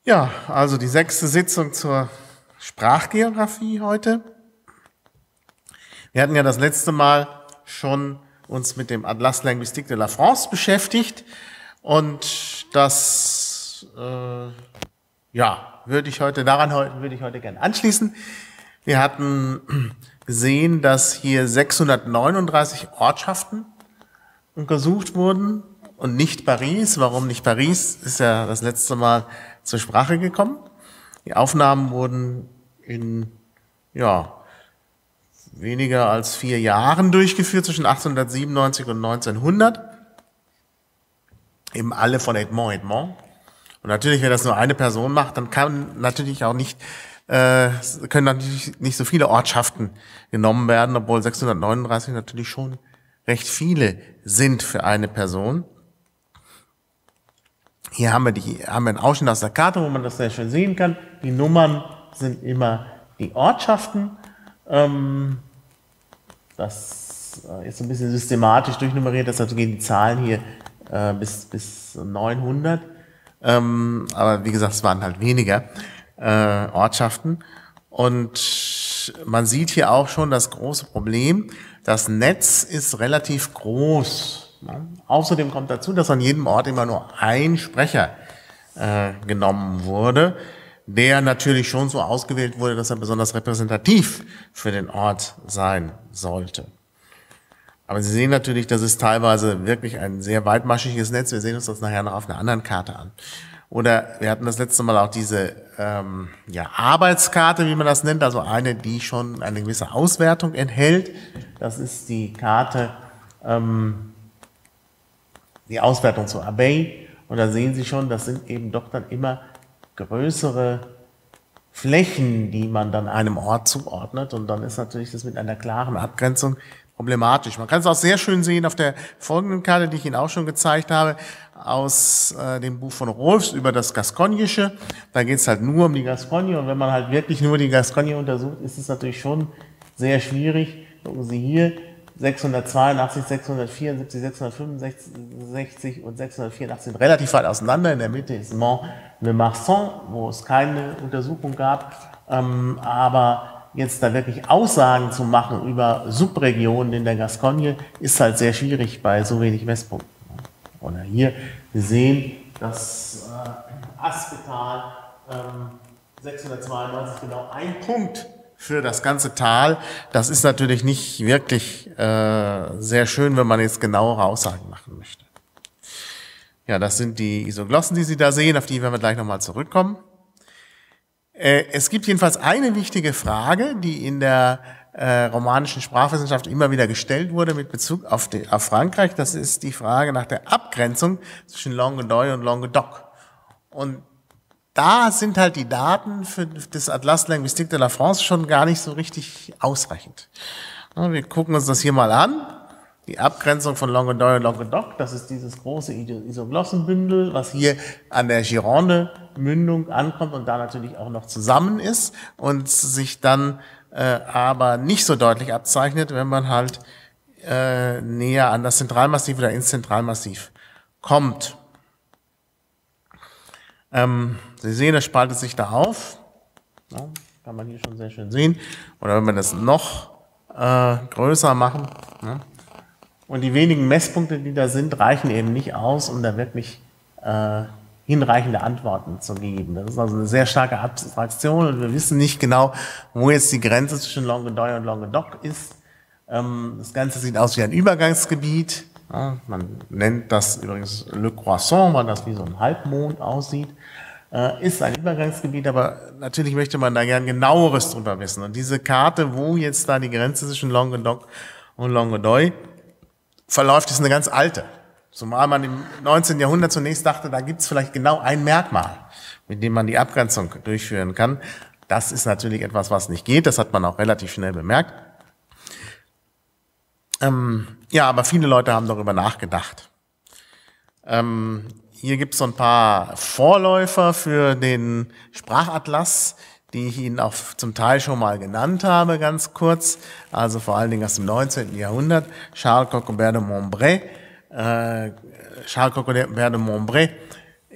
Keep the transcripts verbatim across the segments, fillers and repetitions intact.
Ja, also die sechste Sitzung zur Sprachgeografie heute. Wir hatten ja das letzte Mal schon uns mit dem Atlas Linguistique de la France beschäftigt und das, äh, ja, würde ich heute, daran würde ich heute gerne anschließen. Wir hatten gesehen, dass hier sechshundertneununddreißig Ortschaften untersucht wurden und nicht Paris. Warum nicht Paris, ist ja das letzte Mal zur Sprache gekommen. Die Aufnahmen wurden in, ja, weniger als vier Jahren durchgeführt, zwischen achtzehnhundertsiebenundneunzig und neunzehnhundert. Eben alle von Edmond Edmond. Und natürlich, wenn das nur eine Person macht, dann kann natürlich auch nicht, äh, können natürlich nicht so viele Ortschaften genommen werden, obwohl sechshundertneununddreißig natürlich schon recht viele sind für eine Person. Hier haben wir, die, haben wir einen Ausschnitt aus der Karte, wo man das sehr schön sehen kann. Die Nummern sind immer die Ortschaften. Ähm, das ist ein bisschen systematisch durchnummeriert, deshalb gehen die Zahlen hier äh, bis, bis neunhundert. Ähm, aber wie gesagt, es waren halt weniger äh, Ortschaften. Und man sieht hier auch schon das große Problem. Das Netz ist relativ groß. Ja. Außerdem kommt dazu, dass an jedem Ort immer nur ein Sprecher äh, genommen wurde, der natürlich schon so ausgewählt wurde, dass er besonders repräsentativ für den Ort sein sollte. Aber Sie sehen natürlich, das ist teilweise wirklich ein sehr weitmaschiges Netz. Wir sehen uns das nachher noch auf einer anderen Karte an. Oder wir hatten das letzte Mal auch diese ähm, ja, Arbeitskarte, wie man das nennt, also eine, die schon eine gewisse Auswertung enthält. Das ist die Karte, ähm, die Auswertung zur Abbaye. Und da sehen Sie schon, das sind eben doch dann immer größere Flächen, die man dann einem Ort zuordnet. Und dann ist natürlich das mit einer klaren Abgrenzung problematisch. Man kann es auch sehr schön sehen auf der folgenden Karte, die ich Ihnen auch schon gezeigt habe, aus äh, dem Buch von Rohlfs über das Gascognische. Da geht es halt nur um die Gascogne. Und wenn man halt wirklich nur die Gascogne untersucht, ist es natürlich schon sehr schwierig. Gucken Sie hier, sechshundertzweiundachtzig, sechshundertvierundsiebzig, sechshundertfünfundsechzig und sechshundertvierundachtzig sind relativ weit auseinander. In der Mitte ist Mont-le-Marsan, wo es keine Untersuchung gab. Ähm, aber jetzt da wirklich Aussagen zu machen über Subregionen in der Gascogne, ist halt sehr schwierig bei so wenig Messpunkten. Oder hier, wir sehen, dass äh, Aspetal ähm, sechshundertzweiundneunzig genau ein Punkt für das ganze Tal. Das ist natürlich nicht wirklich äh, sehr schön, wenn man jetzt genauere Aussagen machen möchte. Ja, das sind die Isoglossen, die Sie da sehen, auf die werden wir gleich nochmal zurückkommen. Äh, es gibt jedenfalls eine wichtige Frage, die in der äh, romanischen Sprachwissenschaft immer wieder gestellt wurde mit Bezug auf, die, auf Frankreich. Das ist die Frage nach der Abgrenzung zwischen Languedoc und Languedoc. Und da sind halt die Daten für das Atlas Linguistique de la France schon gar nicht so richtig ausreichend. Wir gucken uns das hier mal an. Die Abgrenzung von Languedoc und Languedoc, das ist dieses große Isoglossenbündel, was hier an der Gironde-Mündung ankommt und da natürlich auch noch zusammen ist und sich dann äh, aber nicht so deutlich abzeichnet, wenn man halt äh, näher an das Zentralmassiv oder ins Zentralmassiv kommt. Ähm, Sie sehen, das spaltet sich da auf. Ja, kann man hier schon sehr schön sehen. Oder wenn wir das noch äh, größer machen. Ja. Und die wenigen Messpunkte, die da sind, reichen eben nicht aus, um da wirklich äh, hinreichende Antworten zu geben. Das ist also eine sehr starke Abstraktion und wir wissen nicht genau, wo jetzt die Grenze zwischen Languedoc und Languedoc ist. Ähm, das Ganze sieht aus wie ein Übergangsgebiet. Ja, man nennt das übrigens Le Croissant, weil das wie so ein Halbmond aussieht. Äh, ist ein Übergangsgebiet, aber natürlich möchte man da gern genaueres drüber wissen. Und diese Karte, wo jetzt da die Grenze zwischen Languedoc und Languedoc verläuft, ist eine ganz alte. Zumal man im neunzehnten Jahrhundert zunächst dachte, da gibt es vielleicht genau ein Merkmal, mit dem man die Abgrenzung durchführen kann. Das ist natürlich etwas, was nicht geht. Das hat man auch relativ schnell bemerkt. Ähm, ja, aber viele Leute haben darüber nachgedacht. Ähm, hier gibt es so ein paar Vorläufer für den Sprachatlas, die ich Ihnen auch zum Teil schon mal genannt habe, ganz kurz. Also vor allen Dingen aus dem neunzehnten Jahrhundert. Charles Cocobert de Montbray. Äh, Charles Cocobert de Montbray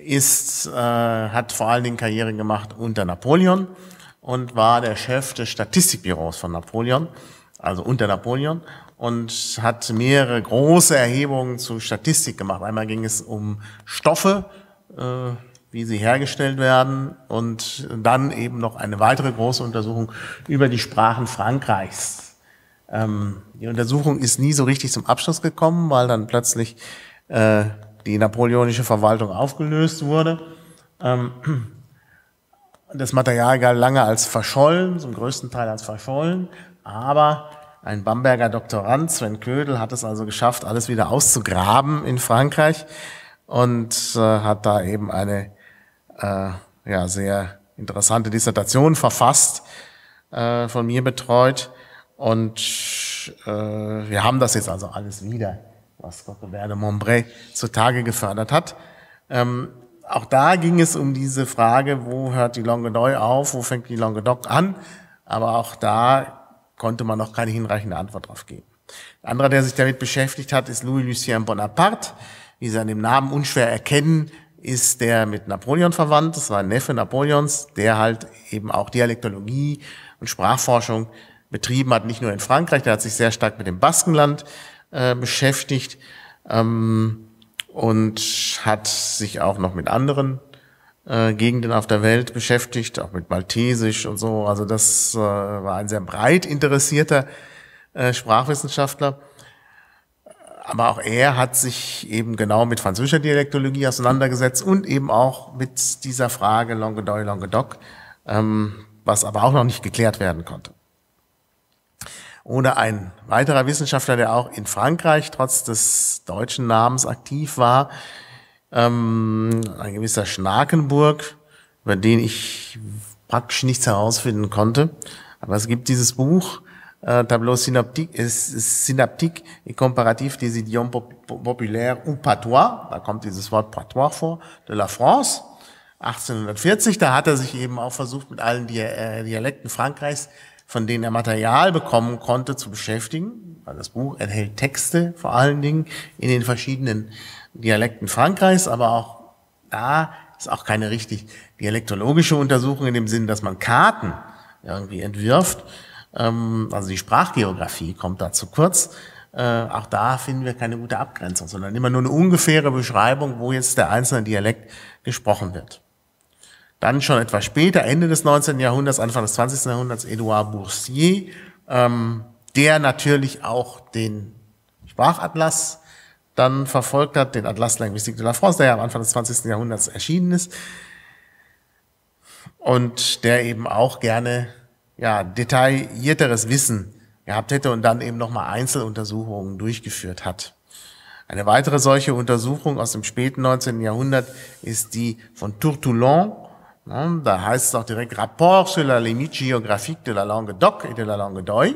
ist, äh, hat vor allen Dingen Karriere gemacht unter Napoleon und war der Chef des Statistikbüros von Napoleon, also unter Napoleon, und hat mehrere große Erhebungen zu Statistik gemacht. Einmal ging es um Stoffe, äh, wie sie hergestellt werden, und dann eben noch eine weitere große Untersuchung über die Sprachen Frankreichs. Ähm, die Untersuchung ist nie so richtig zum Abschluss gekommen, weil dann plötzlich äh, die napoleonische Verwaltung aufgelöst wurde. Ähm, das Material galt lange als verschollen, zum größten Teil als verschollen, aber ein Bamberger Doktorand, Sven Ködel, hat es also geschafft, alles wieder auszugraben in Frankreich und äh, hat da eben eine äh, ja, sehr interessante Dissertation verfasst, äh, von mir betreut. Und äh, wir haben das jetzt also alles wieder, was Coquebert de Montbray zutage gefördert hat. Ähm, auch da ging es um diese Frage, wo hört die Languedoc auf, wo fängt die Languedoc an? Aber auch da konnte man noch keine hinreichende Antwort drauf geben. Ein anderer, der sich damit beschäftigt hat, ist Louis-Lucien Bonaparte. Wie Sie an dem Namen unschwer erkennen, ist der mit Napoleon verwandt. Das war ein Neffe Napoleons, der halt eben auch Dialektologie und Sprachforschung betrieben hat, nicht nur in Frankreich, der hat sich sehr stark mit dem Baskenland äh, beschäftigt ähm, und hat sich auch noch mit anderen äh, Gegenden auf der Welt beschäftigt, auch mit Maltesisch und so. Also das äh, war ein sehr breit interessierter äh, Sprachwissenschaftler. Aber auch er hat sich eben genau mit französischer Dialektologie auseinandergesetzt und eben auch mit dieser Frage Languedoc, Languedoc, ähm, was aber auch noch nicht geklärt werden konnte. Oder ein weiterer Wissenschaftler, der auch in Frankreich trotz des deutschen Namens aktiv war, ähm, ein gewisser Schnakenburg, über den ich praktisch nichts herausfinden konnte. Aber es gibt dieses Buch, äh, Tableau synoptique, äh, synaptique et comparatif des idiomes populaires ou patois, da kommt dieses Wort Patois vor, de la France, achtzehnhundertvierzig, da hat er sich eben auch versucht, mit allen Dialekten Frankreichs, von denen er Material bekommen konnte, zu beschäftigen. Weil das Buch enthält Texte, vor allen Dingen in den verschiedenen Dialekten Frankreichs, aber auch da ist auch keine richtig dialektologische Untersuchung in dem Sinn, dass man Karten irgendwie entwirft. Also die Sprachgeografie kommt da zu kurz. Auch da finden wir keine gute Abgrenzung, sondern immer nur eine ungefähre Beschreibung, wo jetzt der einzelne Dialekt gesprochen wird. Dann schon etwas später, Ende des neunzehnten Jahrhunderts, Anfang des zwanzigsten Jahrhunderts, Edouard Boursier, ähm, der natürlich auch den Sprachatlas dann verfolgt hat, den Atlas Linguistique de la France, der ja am Anfang des zwanzigsten Jahrhunderts erschienen ist und der eben auch gerne ja detaillierteres Wissen gehabt hätte und dann eben nochmal Einzeluntersuchungen durchgeführt hat. Eine weitere solche Untersuchung aus dem späten neunzehnten Jahrhundert ist die von Tourtoulon. Da heißt es auch direkt Rapport sur la limite géographique de la Languedoc et de la Languedoc.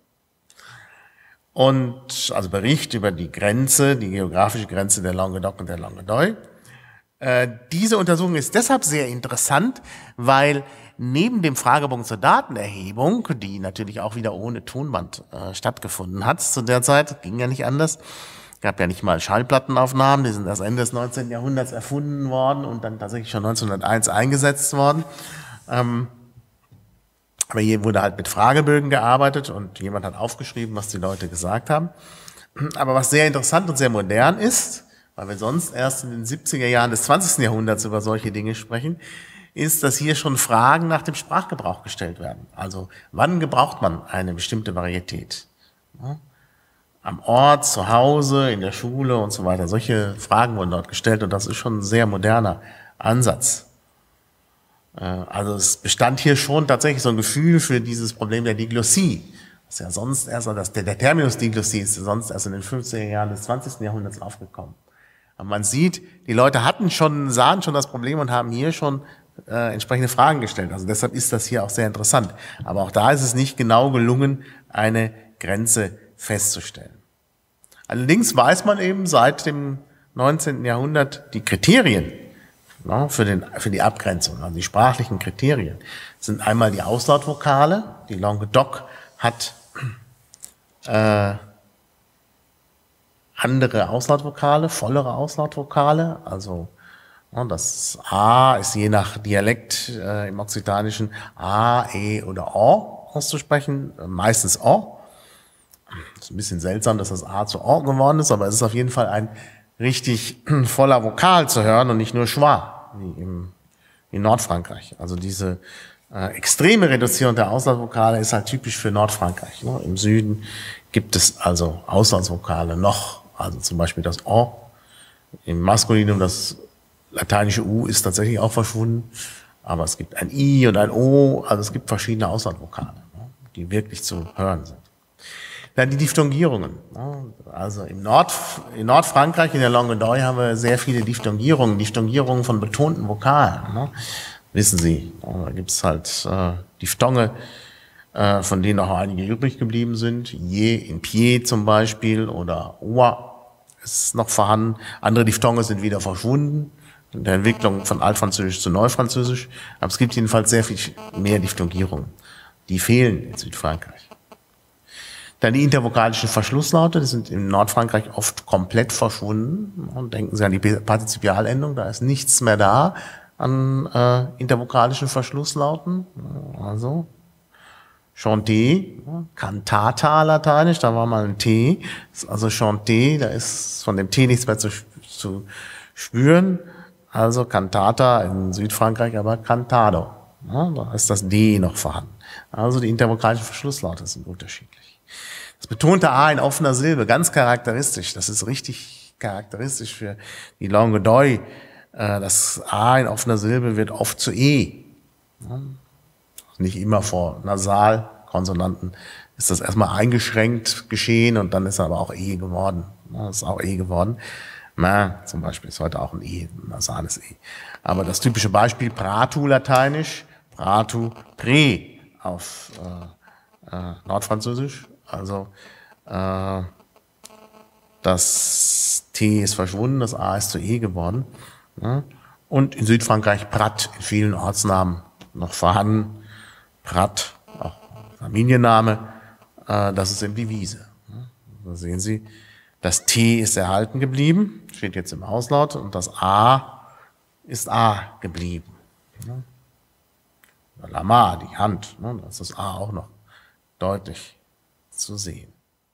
Und, also Bericht über die Grenze, die geografische Grenze der Languedoc und der Languedoc. Äh, diese Untersuchung ist deshalb sehr interessant, weil neben dem Fragebogen zur Datenerhebung, die natürlich auch wieder ohne Tonband äh, stattgefunden hat zu der Zeit, ging ja nicht anders, gab ja nicht mal Schallplattenaufnahmen, die sind erst Ende des neunzehnten Jahrhunderts erfunden worden und dann tatsächlich schon neunzehnhunderteins eingesetzt worden. Ähm, aber hier wurde halt mit Fragebögen gearbeitet und jemand hat aufgeschrieben, was die Leute gesagt haben. Aber was sehr interessant und sehr modern ist, weil wir sonst erst in den siebziger Jahren des zwanzigsten Jahrhunderts über solche Dinge sprechen, ist, dass hier schon Fragen nach dem Sprachgebrauch gestellt werden. Also wann gebraucht man eine bestimmte Varietät? Ja? Am Ort, zu Hause, in der Schule und so weiter. Solche Fragen wurden dort gestellt und das ist schon ein sehr moderner Ansatz. Also es bestand hier schon tatsächlich so ein Gefühl für dieses Problem der Diglossie. Das ist ja sonst erst, das, der, der Terminus Diglossie ist sonst erst in den fünfziger Jahren des zwanzigsten Jahrhunderts aufgekommen. Aber man sieht, die Leute hatten schon, sahen schon das Problem und haben hier schon äh, entsprechende Fragen gestellt. Also deshalb ist das hier auch sehr interessant. Aber auch da ist es nicht genau gelungen, eine Grenze festzustellen. Allerdings weiß man eben seit dem neunzehnten Jahrhundert die Kriterien na, für, den, für die Abgrenzung, also die sprachlichen Kriterien, sind einmal die Auslautvokale. Die Languedoc hat äh, andere Auslautvokale, vollere Auslautvokale, also Das A ist je nach Dialekt äh, im Okzitanischen A, E oder O auszusprechen, meistens O. Ist ein bisschen seltsam, dass das A zu O geworden ist, aber es ist auf jeden Fall ein richtig voller Vokal zu hören und nicht nur schwa, wie im, in Nordfrankreich. Also diese äh, extreme Reduzierung der Auslandsvokale ist halt typisch für Nordfrankreich. Ne? Im Süden gibt es also Auslandsvokale noch, also zum Beispiel das O. Im Maskulinum das lateinische U ist tatsächlich auch verschwunden, aber es gibt ein I und ein O, also es gibt verschiedene Auslandvokale, ne? Die wirklich zu hören sind. Dann die Diphthongierungen. Also im Nord, in Nordfrankreich, in der Languedoc, haben wir sehr viele Diphthongierungen, Diphthongierungen von betonten Vokalen. Ne? Wissen Sie, da gibt es halt äh, Diphthonge, äh, von denen auch einige übrig geblieben sind. Je in Pied zum Beispiel oder Oa ist noch vorhanden. Andere Diphthonge sind wieder verschwunden in der Entwicklung von Altfranzösisch zu Neufranzösisch. Aber es gibt jedenfalls sehr viel mehr Diphthongierungen. Die fehlen in Südfrankreich. Dann die intervokalischen Verschlusslaute, die sind in Nordfrankreich oft komplett verschwunden. Und denken Sie an die Partizipialendung, da ist nichts mehr da an äh, intervokalischen Verschlusslauten. Also chanter, cantata lateinisch, da war mal ein T. Also chanter, da ist von dem T nichts mehr zu, zu spüren. Also cantata in Südfrankreich, aber cantado. Ja, da ist das D noch vorhanden. Also die intervokalischen Verschlusslaute sind unterschiedlich. Das betonte A in offener Silbe, ganz charakteristisch. Das ist richtig charakteristisch für die Languedoc. Das A in offener Silbe wird oft zu E. Nicht immer vor Nasalkonsonanten ist das erstmal eingeschränkt geschehen und dann ist er aber auch E geworden. Das ist auch E geworden. Na, zum Beispiel ist heute auch ein E, ein nasales E. Aber das typische Beispiel, Pratu lateinisch, Pratu, Pre auf äh, äh, Nordfranzösisch. Also äh, das T ist verschwunden, das A ist zu E geworden. Ja. Und in Südfrankreich Prat, in vielen Ortsnamen noch vorhanden. Prat, auch Familienname, äh, das ist eben die Wiese. Ja. Da sehen Sie, das T ist erhalten geblieben, steht jetzt im Auslaut, und das A ist A geblieben. Ja. Lama, die Hand, ne, da ist das A auch noch deutlich zu sehen.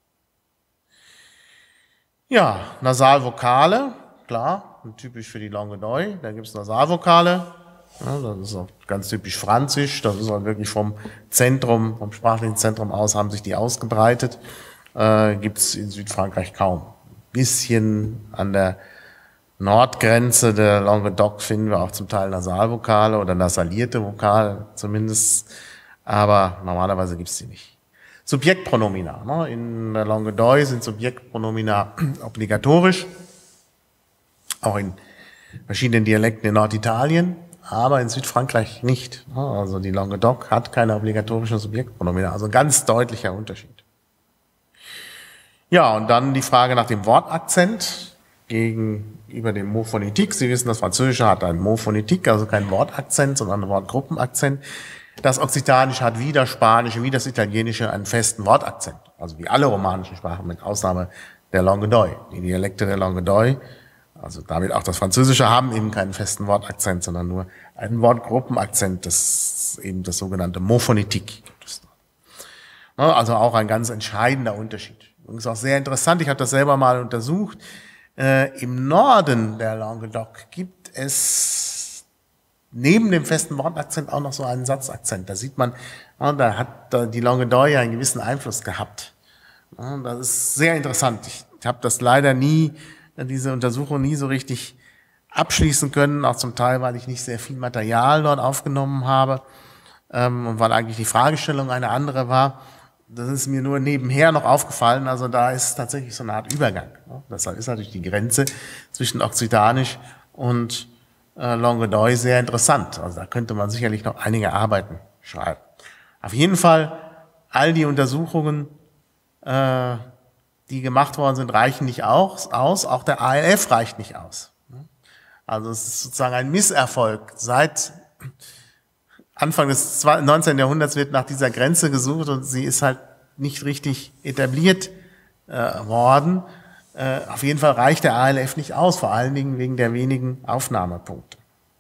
Ja, Nasalvokale, klar, typisch für die Languedoc, da gibt es Nasalvokale, ja, das ist auch ganz typisch franzisch, das ist auch wirklich vom Zentrum, vom sprachlichen Zentrum aus haben sich die ausgebreitet, äh, gibt es in Südfrankreich kaum. Ein bisschen an der Nordgrenze der Languedoc finden wir auch zum Teil Nasalvokale oder nasalierte Vokale zumindest, aber normalerweise gibt es die nicht. Subjektpronomina. Ne? In der Languedoc sind Subjektpronomina obligatorisch, auch in verschiedenen Dialekten in Norditalien, aber in Südfrankreich nicht. Ne? Also die Languedoc hat keine obligatorischen Subjektpronomina, also ein ganz deutlicher Unterschied. Ja, und dann die Frage nach dem Wortakzent gegenüber dem Mot phonétique. Sie wissen, das Französische hat ein Mot phonétique, also kein Wortakzent, sondern ein Wortgruppenakzent. Das Okzitanische hat wie das Spanische, wie das Italienische einen festen Wortakzent. Also wie alle romanischen Sprachen, mit Ausnahme der Languedoc. Die Dialekte der Languedoc, also damit auch das Französische, haben eben keinen festen Wortakzent, sondern nur einen Wortgruppenakzent, das eben das sogenannte Mot phonétique. Also auch ein ganz entscheidender Unterschied. Übrigens auch sehr interessant, ich habe das selber mal untersucht. Äh, im Norden der Languedoc gibt es neben dem festen Wortakzent auch noch so einen Satzakzent. Da sieht man, ja, da hat die Languedoc ja einen gewissen Einfluss gehabt. Ja, das ist sehr interessant. Ich, ich habe das leider nie, diese Untersuchung nie so richtig abschließen können, auch zum Teil, weil ich nicht sehr viel Material dort aufgenommen habe ähm, und weil eigentlich die Fragestellung eine andere war. Das ist mir nur nebenher noch aufgefallen, also da ist tatsächlich so eine Art Übergang. Deshalb ist natürlich die Grenze zwischen Okzitanisch und äh, Languedoc sehr interessant. Also da könnte man sicherlich noch einige Arbeiten schreiben. Auf jeden Fall, all die Untersuchungen, äh, die gemacht worden sind, reichen nicht aus. Auch der A L F reicht nicht aus. Also es ist sozusagen ein Misserfolg. Seit Anfang des neunzehnten Jahrhunderts wird nach dieser Grenze gesucht und sie ist halt nicht richtig etabliert äh, worden. Äh, auf jeden Fall reicht der A L F nicht aus, vor allen Dingen wegen der wenigen Aufnahmepunkte.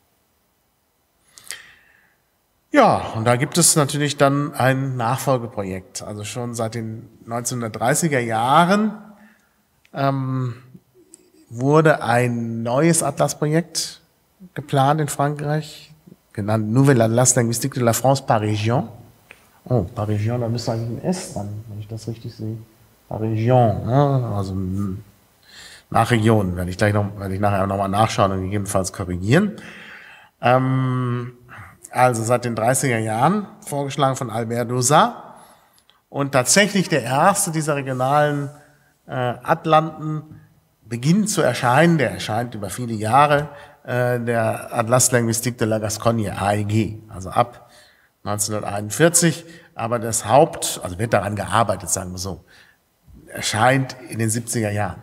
Ja, und da gibt es natürlich dann ein Nachfolgeprojekt. Also schon seit den neunzehnhundertdreißiger Jahren ähm, wurde ein neues Atlasprojekt geplant in Frankreich, genannt Nouvelle Atlas Linguistique de la France par Région. Oh, par Région, da müsste eigentlich ein S dran, wenn ich das richtig sehe. Par Région, ne? Also nach Region, werde ich gleich noch, werde ich nachher nochmal nachschauen und gegebenenfalls korrigieren. Ähm, also seit den dreißiger Jahren, vorgeschlagen von Albert Dozat. Und tatsächlich der erste dieser regionalen äh, Atlanten beginnt zu erscheinen, der erscheint über viele Jahre, äh, der Atlas Linguistique de la Gascogne, A L G, also ab neunzehnhunderteinundvierzig, aber das Haupt, also wird daran gearbeitet, sagen wir so, erscheint in den siebziger Jahren.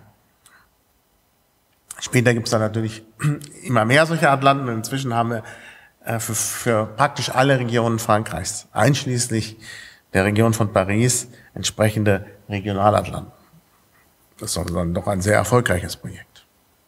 Später gibt es dann natürlich immer mehr solche Atlanten und inzwischen haben wir äh, für, für praktisch alle Regionen Frankreichs, einschließlich der Region von Paris, entsprechende Regionalatlanten. Das ist dann doch ein sehr erfolgreiches Projekt.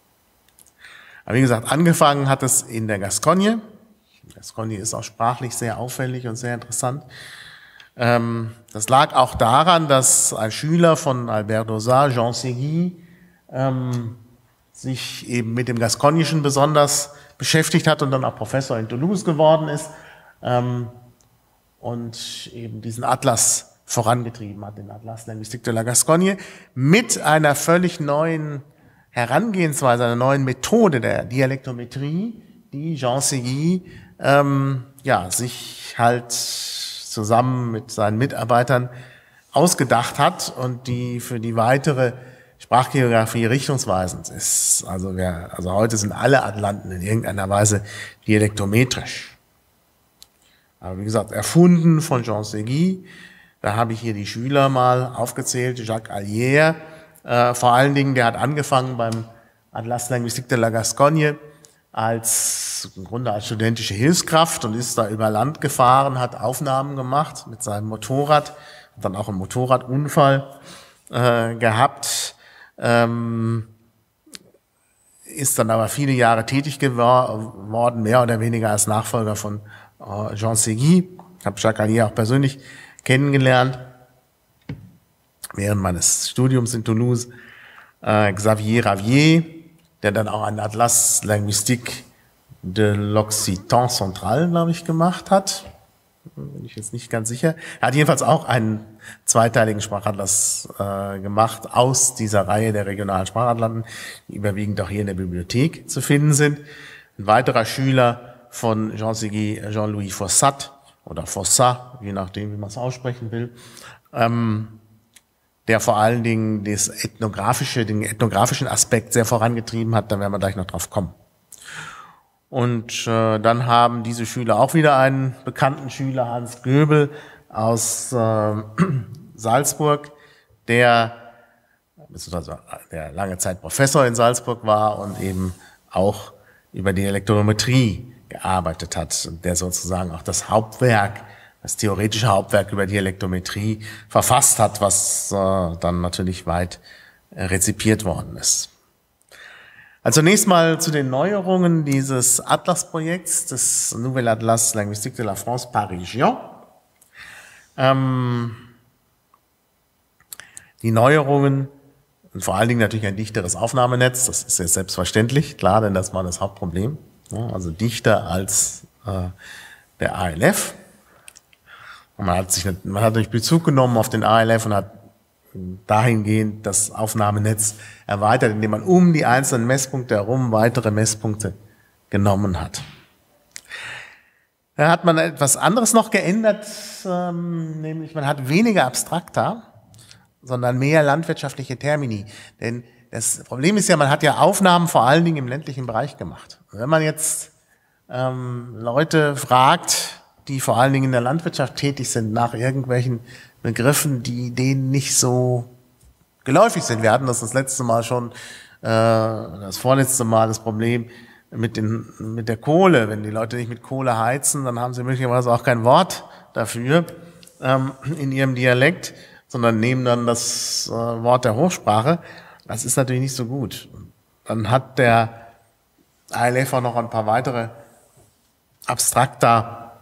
Aber wie gesagt, angefangen hat es in der Gascogne. Gascogne ist auch sprachlich sehr auffällig und sehr interessant. Ähm, das lag auch daran, dass ein Schüler von Albert Dozat, Jean Séguy, ähm, sich eben mit dem Gascognischen besonders beschäftigt hat und dann auch Professor in Toulouse geworden ist ähm, und eben diesen Atlas vorangetrieben hat, den Atlas Linguistique de la Gascogne, mit einer völlig neuen Herangehensweise, einer neuen Methode der Dialektometrie, die Jean Séguy ähm, ja, sich halt zusammen mit seinen Mitarbeitern ausgedacht hat und die für die weitere Sprachgeografie richtungsweisend ist. Also, wir, also heute sind alle Atlanten in irgendeiner Weise dialektometrisch. Aber wie gesagt, erfunden von Jean Séguy. Da habe ich hier die Schüler mal aufgezählt. Jacques Allier, äh, vor allen Dingen, der hat angefangen beim Atlas Linguistique de la Gascogne als im Grunde als studentische Hilfskraft und ist da über Land gefahren, hat Aufnahmen gemacht mit seinem Motorrad, hat dann auch einen Motorradunfall äh, gehabt, ähm, ist dann aber viele Jahre tätig geworden, mehr oder weniger als Nachfolger von äh, Jean Séguy. Ich habe Jacques Allier auch persönlich kennengelernt während meines Studiums in Toulouse. Äh, Xavier Ravier, der dann auch einen Atlas Linguistique de l'Occitan Central, glaube ich, gemacht hat. Bin ich jetzt nicht ganz sicher. Er hat jedenfalls auch einen zweiteiligen Sprachatlas äh, gemacht aus dieser Reihe der regionalen Sprachatlanten, die überwiegend auch hier in der Bibliothek zu finden sind. Ein weiterer Schüler von Jean Séguy, Jean-Louis Fossat oder Fossat, je nachdem, wie man es aussprechen will, ähm, der vor allen Dingen das ethnografische, den ethnografischen Aspekt sehr vorangetrieben hat. Da werden wir gleich noch drauf kommen. Und äh, dann haben diese Schüler auch wieder einen bekannten Schüler, Hans Göbel aus äh, Salzburg, der, beziehungsweise der lange Zeit Professor in Salzburg war und eben auch über die Dialektometrie gearbeitet hat und der sozusagen auch das Hauptwerk, das theoretische Hauptwerk über Dialektometrie verfasst hat, was äh, dann natürlich weit äh, rezipiert worden ist. Also zunächst mal zu den Neuerungen dieses Atlas-Projekts, des Nouvelle Atlas Linguistique de la France par Région. Ähm, die Neuerungen, und vor allen Dingen natürlich ein dichteres Aufnahmenetz, das ist jetzt selbstverständlich, klar, denn das war das Hauptproblem, ja, also dichter als äh, der A L F. Und man hat sich, man hat natürlich Bezug genommen auf den A L F und hat dahingehend das Aufnahmenetz erweitert, indem man um die einzelnen Messpunkte herum weitere Messpunkte genommen hat. Da hat man etwas anderes noch geändert, ähm, nämlich man hat weniger Abstrakta, sondern mehr landwirtschaftliche Termini. Denn das Problem ist ja, man hat ja Aufnahmen vor allen Dingen im ländlichen Bereich gemacht. Und wenn man jetzt ähm, Leute fragt, die vor allen Dingen in der Landwirtschaft tätig sind, nach irgendwelchen Begriffen, die denen nicht so geläufig sind. Wir hatten das das letzte Mal schon, äh, das vorletzte Mal das Problem mit, den, mit der Kohle. Wenn die Leute nicht mit Kohle heizen, dann haben sie möglicherweise auch kein Wort dafür ähm, in ihrem Dialekt, sondern nehmen dann das äh, Wort der Hochsprache. Das ist natürlich nicht so gut. Dann hat der A L F auch noch ein paar weitere Abstrakta,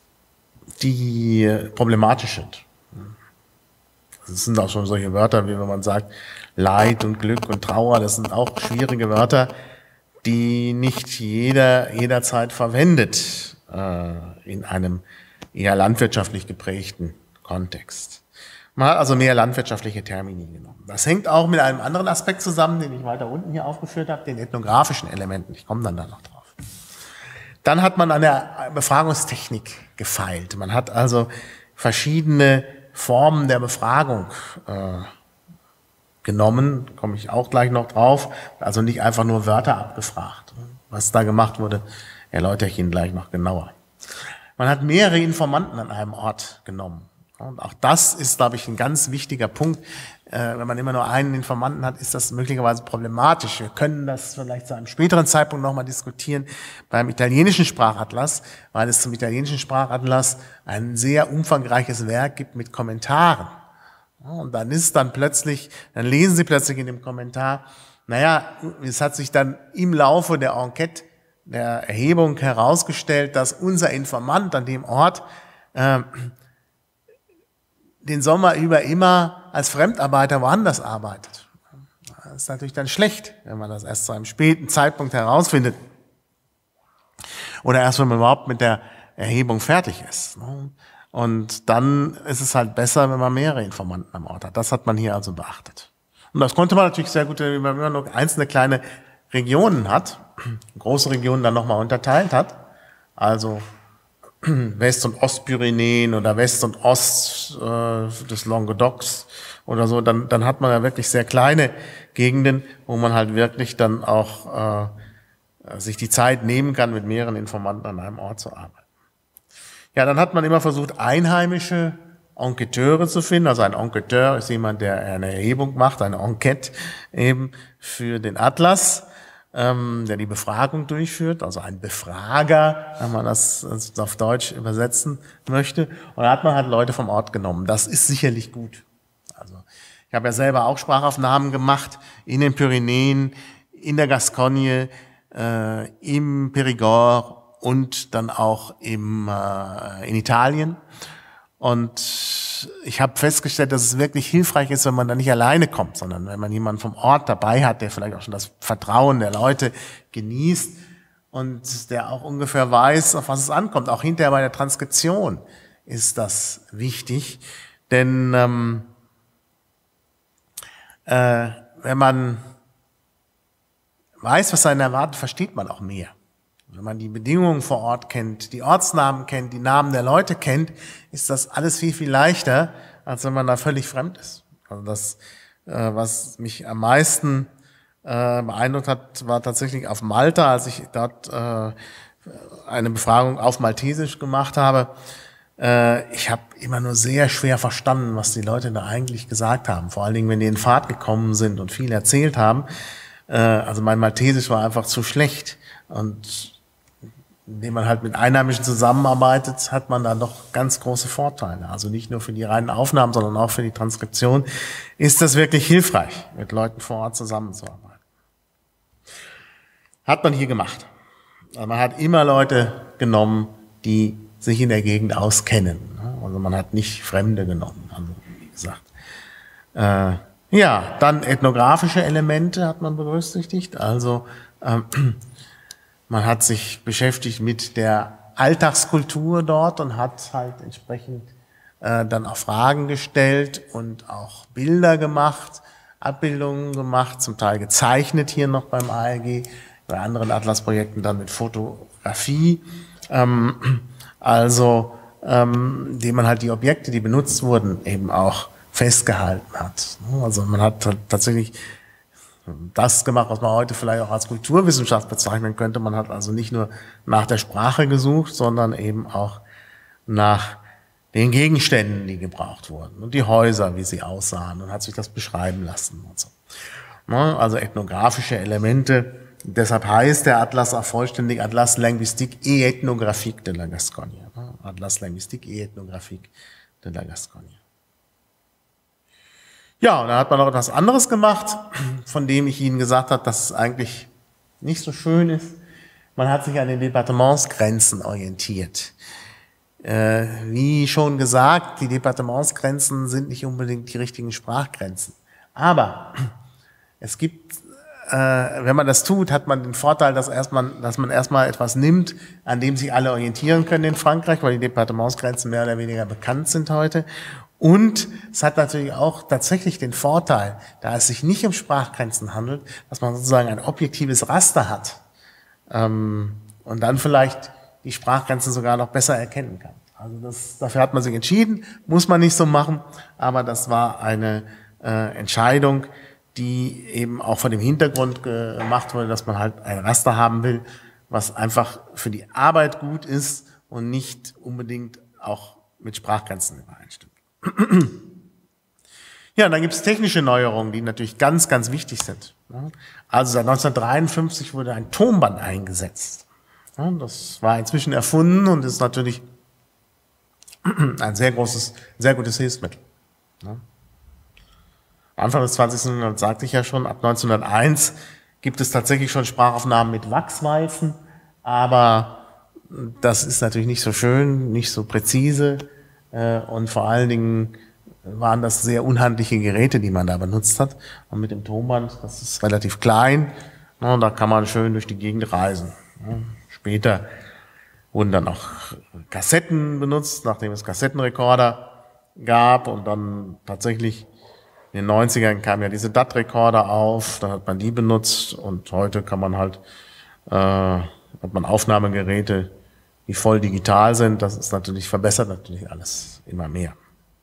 die problematisch sind. Das sind auch schon solche Wörter, wie wenn man sagt, Leid und Glück und Trauer, das sind auch schwierige Wörter, die nicht jeder jederzeit verwendet äh, in einem eher landwirtschaftlich geprägten Kontext. Man hat also mehr landwirtschaftliche Termini genommen. Das hängt auch mit einem anderen Aspekt zusammen, den ich weiter unten hier aufgeführt habe, den ethnografischen Elementen. Ich komme dann da noch drauf. Dann hat man an der Befragungstechnik gefeilt. Man hat also verschiedene Formen der Befragung äh, genommen, komme ich auch gleich noch drauf, also nicht einfach nur Wörter abgefragt. Was da gemacht wurde, erläutere ich Ihnen gleich noch genauer. Man hat mehrere Informanten an einem Ort genommen. Und auch das ist, glaube ich, ein ganz wichtiger Punkt. Äh, wenn man immer nur einen Informanten hat, ist das möglicherweise problematisch. Wir können das vielleicht zu einem späteren Zeitpunkt nochmal diskutieren beim italienischen Sprachatlas, weil es zum italienischen Sprachatlas ein sehr umfangreiches Werk gibt mit Kommentaren. Und dann ist dann plötzlich, dann lesen Sie plötzlich in dem Kommentar, naja, es hat sich dann im Laufe der Enquete, der Erhebung herausgestellt, dass unser Informant an dem Ort äh, den Sommer über immer als Fremdarbeiter woanders arbeitet. Das ist natürlich dann schlecht, wenn man das erst zu einem späten Zeitpunkt herausfindet. Oder erst, wenn man überhaupt mit der Erhebung fertig ist. Und dann ist es halt besser, wenn man mehrere Informanten am Ort hat. Das hat man hier also beachtet. Und das konnte man natürlich sehr gut, wenn man nur einzelne kleine Regionen hat, große Regionen dann nochmal unterteilt hat. Also West- und Ostpyrenäen oder West und Ost äh, des Languedocs oder so, dann, dann hat man ja wirklich sehr kleine Gegenden, wo man halt wirklich dann auch äh, sich die Zeit nehmen kann, mit mehreren Informanten an einem Ort zu arbeiten. Ja, dann hat man immer versucht, einheimische Enqueteure zu finden. Also ein Enqueteur ist jemand, der eine Erhebung macht, eine Enquete eben für den Atlas, ähm, der die Befragung durchführt, also ein Befrager, wenn man das auf Deutsch übersetzen möchte. Und da hat man halt Leute vom Ort genommen. Das ist sicherlich gut. Also ich habe ja selber auch Sprachaufnahmen gemacht in den Pyrenäen, in der Gascogne, äh, im Périgord und dann auch im, äh, in Italien. Und ich habe festgestellt, dass es wirklich hilfreich ist, wenn man da nicht alleine kommt, sondern wenn man jemanden vom Ort dabei hat, der vielleicht auch schon das Vertrauen der Leute genießt und der auch ungefähr weiß, auf was es ankommt. Auch hinterher bei der Transkription ist das wichtig, denn ähm, äh, wenn man weiß, was einen erwartet, versteht man auch mehr. Wenn man die Bedingungen vor Ort kennt, die Ortsnamen kennt, die Namen der Leute kennt, ist das alles viel, viel leichter, als wenn man da völlig fremd ist. Also das, äh, was mich am meisten äh, beeindruckt hat, war tatsächlich auf Malta, als ich dort äh, eine Befragung auf Maltesisch gemacht habe. Äh, ich habe immer nur sehr schwer verstanden, was die Leute da eigentlich gesagt haben. Vor allen Dingen, wenn die in Fahrt gekommen sind und viel erzählt haben. Äh, also mein Maltesisch war einfach zu schlecht. Und indem man halt mit Einheimischen zusammenarbeitet, hat man da doch ganz große Vorteile. Also nicht nur für die reinen Aufnahmen, sondern auch für die Transkription ist das wirklich hilfreich, mit Leuten vor Ort zusammenzuarbeiten. Hat man hier gemacht. Also man hat immer Leute genommen, die sich in der Gegend auskennen. Also man hat nicht Fremde genommen, also wie gesagt. Äh, ja, dann ethnografische Elemente hat man berücksichtigt. Also ähm, man hat sich beschäftigt mit der Alltagskultur dort und hat halt entsprechend äh, dann auch Fragen gestellt und auch Bilder gemacht, Abbildungen gemacht, zum Teil gezeichnet hier noch beim A L G, bei anderen Atlasprojekten dann mit Fotografie. Ähm, also, ähm, indem man halt die Objekte, die benutzt wurden, eben auch festgehalten hat. Also man hat tatsächlich das gemacht, was man heute vielleicht auch als Kulturwissenschaft bezeichnen könnte. Man hat also nicht nur nach der Sprache gesucht, sondern eben auch nach den Gegenständen, die gebraucht wurden und die Häuser, wie sie aussahen, und hat sich das beschreiben lassen und so. Also ethnografische Elemente. Deshalb heißt der Atlas auch vollständig Atlas linguistique et ethnographique de la Gascogne. Atlas linguistique et ethnographique de la Gascogne. Ja, und dann hat man noch etwas anderes gemacht, von dem ich Ihnen gesagt habe, dass es eigentlich nicht so schön ist. Man hat sich an den Departementsgrenzen orientiert. Äh, wie schon gesagt, die Departementsgrenzen sind nicht unbedingt die richtigen Sprachgrenzen. Aber es gibt, äh, wenn man das tut, hat man den Vorteil, dass, erstmal, dass man erstmal etwas nimmt, an dem sich alle orientieren können in Frankreich, weil die Departementsgrenzen mehr oder weniger bekannt sind heute. Und es hat natürlich auch tatsächlich den Vorteil, da es sich nicht um Sprachgrenzen handelt, dass man sozusagen ein objektives Raster hat ähm, und dann vielleicht die Sprachgrenzen sogar noch besser erkennen kann. Also das, dafür hat man sich entschieden, muss man nicht so machen, aber das war eine äh, Entscheidung, die eben auch vor dem Hintergrund gemacht wurde, dass man halt ein Raster haben will, was einfach für die Arbeit gut ist und nicht unbedingt auch mit Sprachgrenzen übereinstimmt. Ja, dann gibt es technische Neuerungen, die natürlich ganz, ganz wichtig sind. Also seit neunzehnhundertdreiundfünfzig wurde ein Tonband eingesetzt. Das war inzwischen erfunden und ist natürlich ein sehr großes, sehr gutes Hilfsmittel. Anfang des zwanzigsten Jahrhunderts sagte ich ja schon, ab neunzehnhunderteins gibt es tatsächlich schon Sprachaufnahmen mit Wachswalzen, aber das ist natürlich nicht so schön, nicht so präzise und vor allen Dingen waren das sehr unhandliche Geräte, die man da benutzt hat. Und mit dem Tonband, das ist relativ klein, und da kann man schön durch die Gegend reisen. Später wurden dann auch Kassetten benutzt, nachdem es Kassettenrekorder gab und dann tatsächlich in den neunzigern kamen ja diese D A T-Rekorder auf, dann hat man die benutzt und heute kann man halt, äh, hat man Aufnahmegeräte, die voll digital sind. Das ist natürlich, verbessert natürlich alles immer mehr.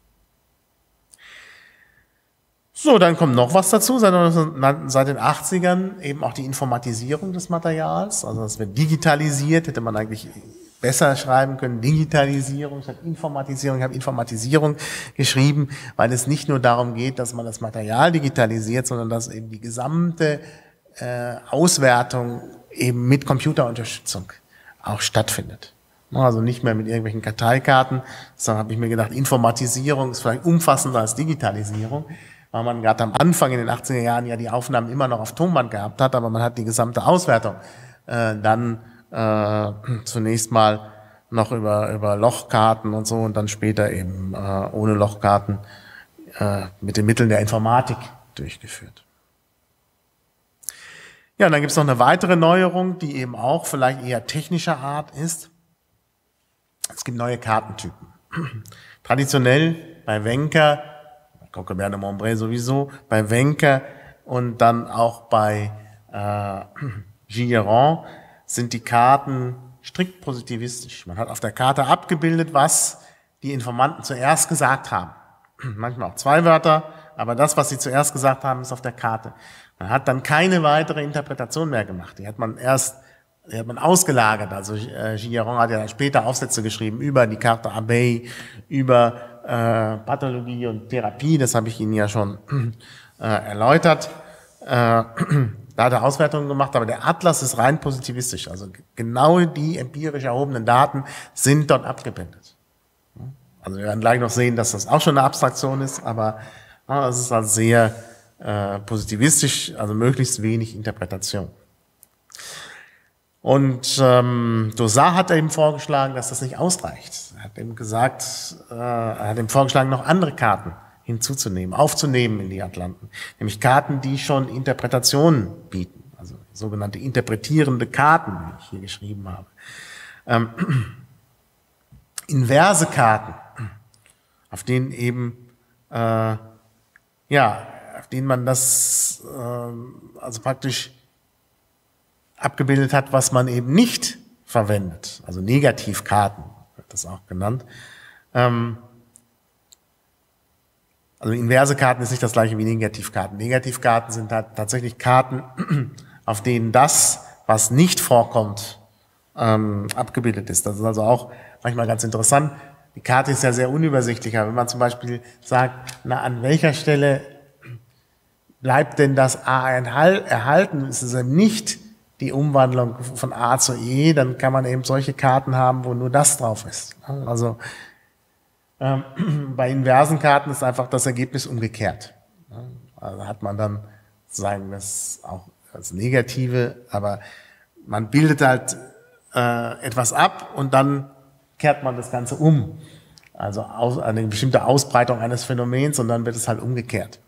So, dann kommt noch was dazu, seit, seit den achtzigern eben auch die Informatisierung des Materials, also das wird digitalisiert, hätte man eigentlich besser schreiben können, Digitalisierung statt Informatisierung. Ich habe Informatisierung geschrieben, weil es nicht nur darum geht, dass man das Material digitalisiert, sondern dass eben die gesamte äh, Auswertung eben mit Computerunterstützung auch stattfindet. Also nicht mehr mit irgendwelchen Karteikarten, sondern habe ich mir gedacht, Informatisierung ist vielleicht umfassender als Digitalisierung, weil man gerade am Anfang in den achtziger Jahren ja die Aufnahmen immer noch auf Tonband gehabt hat, aber man hat die gesamte Auswertung äh, dann äh, zunächst mal noch über über Lochkarten und so und dann später eben äh, ohne Lochkarten äh, mit den Mitteln der Informatik durchgeführt. Ja, und dann gibt es noch eine weitere Neuerung, die eben auch vielleicht eher technischer Art ist. Es gibt neue Kartentypen. Traditionell bei Wenker, bei Coquebert de Montbray sowieso, bei Wenker und dann auch bei äh, Gigeron sind die Karten strikt positivistisch. Man hat auf der Karte abgebildet, was die Informanten zuerst gesagt haben. Manchmal auch zwei Wörter, aber das, was sie zuerst gesagt haben, ist auf der Karte. Man hat dann keine weitere Interpretation mehr gemacht. Die hat man erst Die hat man ausgelagert. Also äh, Gigeron hat ja später Aufsätze geschrieben über die Karte Abeille, über äh, Pathologie und Therapie. Das habe ich Ihnen ja schon äh, erläutert. Äh, da hat er Auswertungen gemacht, aber der Atlas ist rein positivistisch. Also genau die empirisch erhobenen Daten sind dort abgebildet. Also wir werden gleich noch sehen, dass das auch schon eine Abstraktion ist, aber äh, es ist halt sehr äh, positivistisch, also möglichst wenig Interpretation. Und ähm, Dosat hat eben vorgeschlagen, dass das nicht ausreicht. Er hat eben gesagt, äh, er hat ihm vorgeschlagen, noch andere Karten hinzuzunehmen, aufzunehmen in die Atlanten. Nämlich Karten, die schon Interpretationen bieten, also sogenannte interpretierende Karten, wie ich hier geschrieben habe. Ähm, inverse Karten, auf denen eben, äh, ja, auf denen man das, äh, also praktisch abgebildet hat, was man eben nicht verwendet. Also Negativkarten wird das auch genannt. Ähm, also inverse Karten ist nicht das gleiche wie Negativkarten. Negativkarten sind halt tatsächlich Karten, auf denen das, was nicht vorkommt, ähm, abgebildet ist. Das ist also auch manchmal ganz interessant. Die Karte ist ja sehr unübersichtlich. Aber wenn man zum Beispiel sagt, na, an welcher Stelle bleibt denn das A erhalten, ist es eben nicht die Umwandlung von A zu E, dann kann man eben solche Karten haben, wo nur das drauf ist. Also ähm, bei inversen Karten ist einfach das Ergebnis umgekehrt. Also hat man dann sozusagen das auch als Negative, aber man bildet halt äh, etwas ab und dann kehrt man das Ganze um. Also aus, eine bestimmte Ausbreitung eines Phänomens und dann wird es halt umgekehrt.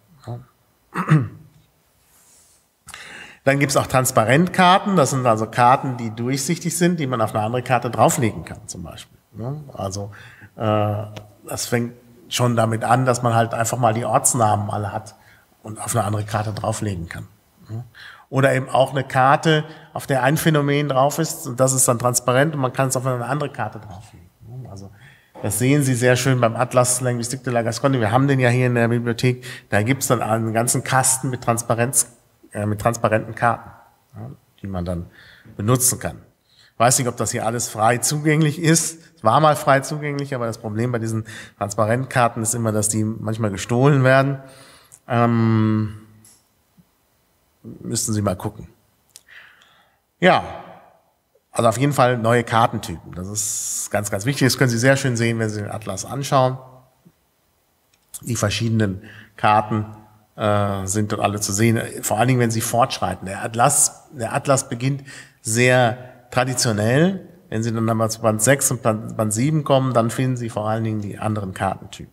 Dann gibt es auch Transparentkarten, das sind also Karten, die durchsichtig sind, die man auf eine andere Karte drauflegen kann zum Beispiel. Also äh, das fängt schon damit an, dass man halt einfach mal die Ortsnamen alle hat und auf eine andere Karte drauflegen kann. Oder eben auch eine Karte, auf der ein Phänomen drauf ist und das ist dann transparent und man kann es auf eine andere Karte drauflegen. Also das sehen Sie sehr schön beim Atlas Linguistique de la Gascogne. Wir haben den ja hier in der Bibliothek. Da gibt es dann einen ganzen Kasten mit Transparenz, äh, mit transparenten Karten, ja, die man dann benutzen kann. Ich weiß nicht, ob das hier alles frei zugänglich ist. Es war mal frei zugänglich, aber das Problem bei diesen Transparentkarten ist immer, dass die manchmal gestohlen werden. Ähm, müssten Sie mal gucken. Ja, also auf jeden Fall neue Kartentypen. Das ist ganz, ganz wichtig. Das können Sie sehr schön sehen, wenn Sie den Atlas anschauen. Die verschiedenen Karten äh, sind dort alle zu sehen. Vor allen Dingen, wenn Sie fortschreiten. Der Atlas, der Atlas beginnt sehr traditionell. Wenn Sie dann einmal zu Band sechs und Band sieben kommen, dann finden Sie vor allen Dingen die anderen Kartentypen.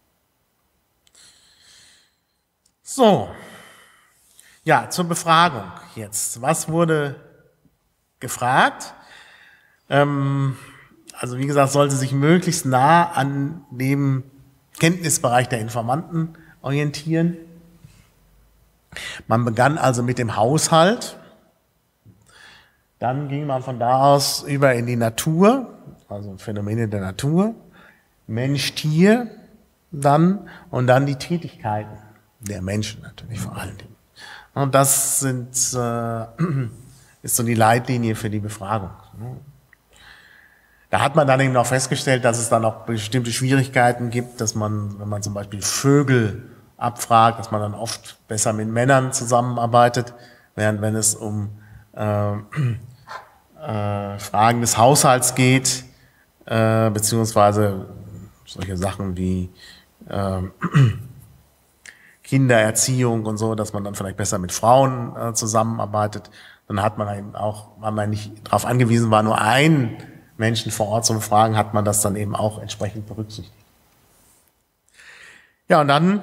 So. Ja, zur Befragung jetzt. Was wurde gefragt? Ähm, also wie gesagt, sollte sich möglichst nah an dem Kenntnisbereich der Informanten orientieren. Man begann also mit dem Haushalt. Dann ging man von da aus über in die Natur, also Phänomene der Natur, Mensch, Tier, dann und dann die Tätigkeiten der Menschen natürlich vor allen Dingen. Und das sind, äh, ist so die Leitlinie für die Befragung. Da hat man dann eben auch festgestellt, dass es dann auch bestimmte Schwierigkeiten gibt, dass man, wenn man zum Beispiel Vögel abfragt, dass man dann oft besser mit Männern zusammenarbeitet, während wenn es um äh, äh, Fragen des Haushalts geht, äh, beziehungsweise solche Sachen wie äh, Kindererziehung und so, dass man dann vielleicht besser mit Frauen äh, zusammenarbeitet. Dann hat man eben auch, weil man nicht darauf angewiesen war, nur einen Menschen vor Ort zu befragen, hat man das dann eben auch entsprechend berücksichtigt. Ja, und dann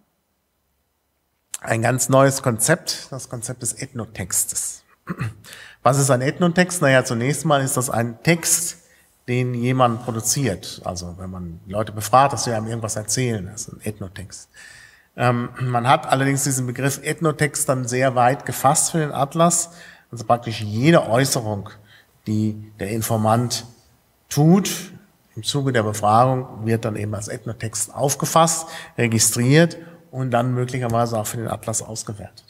ein ganz neues Konzept, das Konzept des Ethnotextes. Was ist ein Ethnotext? Naja, zunächst mal ist das ein Text, den jemand produziert. Also wenn man Leute befragt, dass sie einem irgendwas erzählen, das ist ein Ethnotext. Ähm, man hat allerdings diesen Begriff Ethnotext dann sehr weit gefasst für den Atlas. Also praktisch jede Äußerung, die der Informant tut, im Zuge der Befragung, wird dann eben als Ethnotext aufgefasst, registriert und dann möglicherweise auch für den Atlas ausgewertet.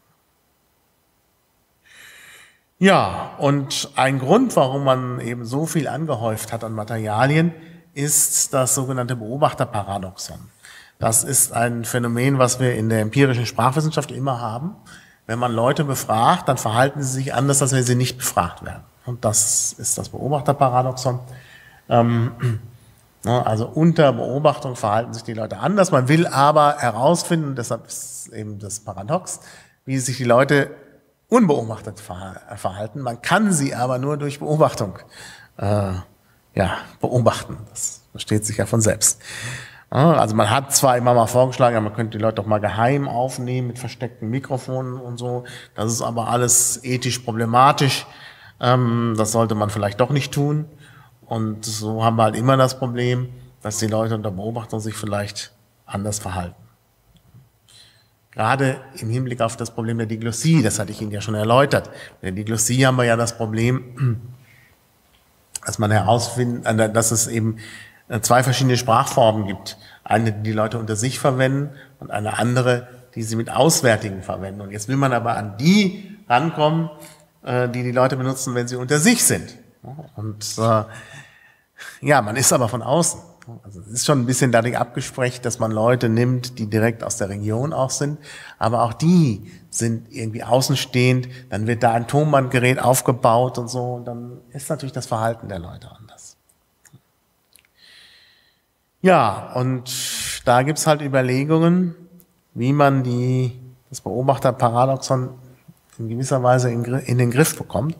Ja, und ein Grund, warum man eben so viel angehäuft hat an Materialien, ist das sogenannte Beobachterparadoxon. Das ist ein Phänomen, was wir in der empirischen Sprachwissenschaft immer haben. Wenn man Leute befragt, dann verhalten sie sich anders, als wenn sie nicht befragt werden. Und das ist das Beobachterparadoxon. Ähm, also unter Beobachtung verhalten sich die Leute anders. Man will aber herausfinden, deshalb ist eben das Paradox, wie sich die Leute unbeobachtet verhalten. Man kann sie aber nur durch Beobachtung äh, ja, beobachten. Das versteht sich ja von selbst. Also man hat zwar immer mal vorgeschlagen, ja, man könnte die Leute doch mal geheim aufnehmen mit versteckten Mikrofonen und so. Das ist aber alles ethisch problematisch. Das sollte man vielleicht doch nicht tun. Und so haben wir halt immer das Problem, dass die Leute unter Beobachtung sich vielleicht anders verhalten. Gerade im Hinblick auf das Problem der Diglossie, das hatte ich Ihnen ja schon erläutert. In der Diglossie haben wir ja das Problem, dass man herausfindet, dass es eben zwei verschiedene Sprachformen gibt. Eine, die die Leute unter sich verwenden und eine andere, die sie mit Auswärtigen verwenden. Und jetzt will man aber an die rankommen, die die Leute benutzen, wenn sie unter sich sind. Und äh, ja, man ist aber von außen. Also es ist schon ein bisschen dadurch abgesprochen, dass man Leute nimmt, die direkt aus der Region auch sind. Aber auch die sind irgendwie außenstehend. Dann wird da ein Tonbandgerät aufgebaut und so. Und dann ist natürlich das Verhalten der Leute anders. Ja, und da gibt's halt Überlegungen, wie man die, das Beobachterparadoxon in gewisser Weise in, in den Griff bekommt.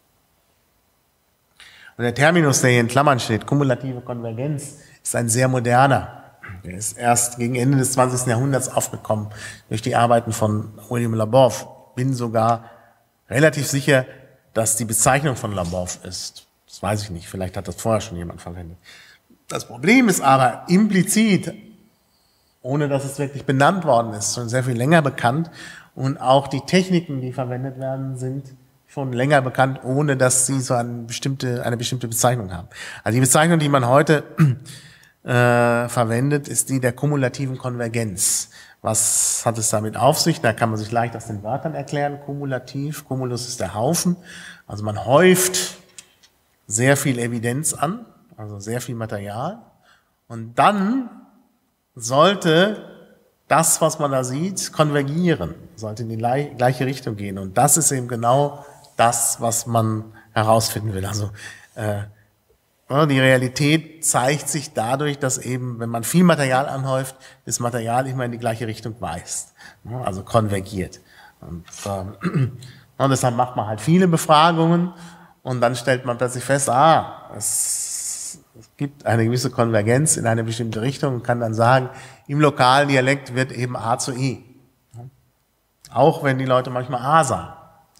Und der Terminus, der hier in Klammern steht, kumulative Konvergenz, ist ein sehr moderner. Der ist erst gegen Ende des zwanzigsten Jahrhunderts aufgekommen durch die Arbeiten von William Labov. Bin sogar relativ sicher, dass die Bezeichnung von Labov ist. Das weiß ich nicht, vielleicht hat das vorher schon jemand verwendet. Das Problem ist aber implizit, ohne dass es wirklich benannt worden ist, schon sehr viel länger bekannt. Und auch die Techniken, die verwendet werden, sind schon länger bekannt, ohne dass sie so eine bestimmte, eine bestimmte Bezeichnung haben. Also die Bezeichnung, die man heute äh, verwendet, ist die der kumulativen Konvergenz. Was hat es damit auf sich? Da kann man sich leicht aus den Wörtern erklären. Kumulativ, Cumulus ist der Haufen. Also man häuft sehr viel Evidenz an, also sehr viel Material. Und dann sollte das, was man da sieht, konvergieren, sollte in die gleiche Richtung gehen. Und das ist eben genau das, was man herausfinden will. Also äh, die Realität zeigt sich dadurch, dass eben, wenn man viel Material anhäuft, das Material immer in die gleiche Richtung weist, also konvergiert. Und, ähm, und deshalb macht man halt viele Befragungen und dann stellt man plötzlich fest, ah, es, es gibt eine gewisse Konvergenz in eine bestimmte Richtung und kann dann sagen, im lokalen Dialekt wird eben A zu E. Auch wenn die Leute manchmal A sagen.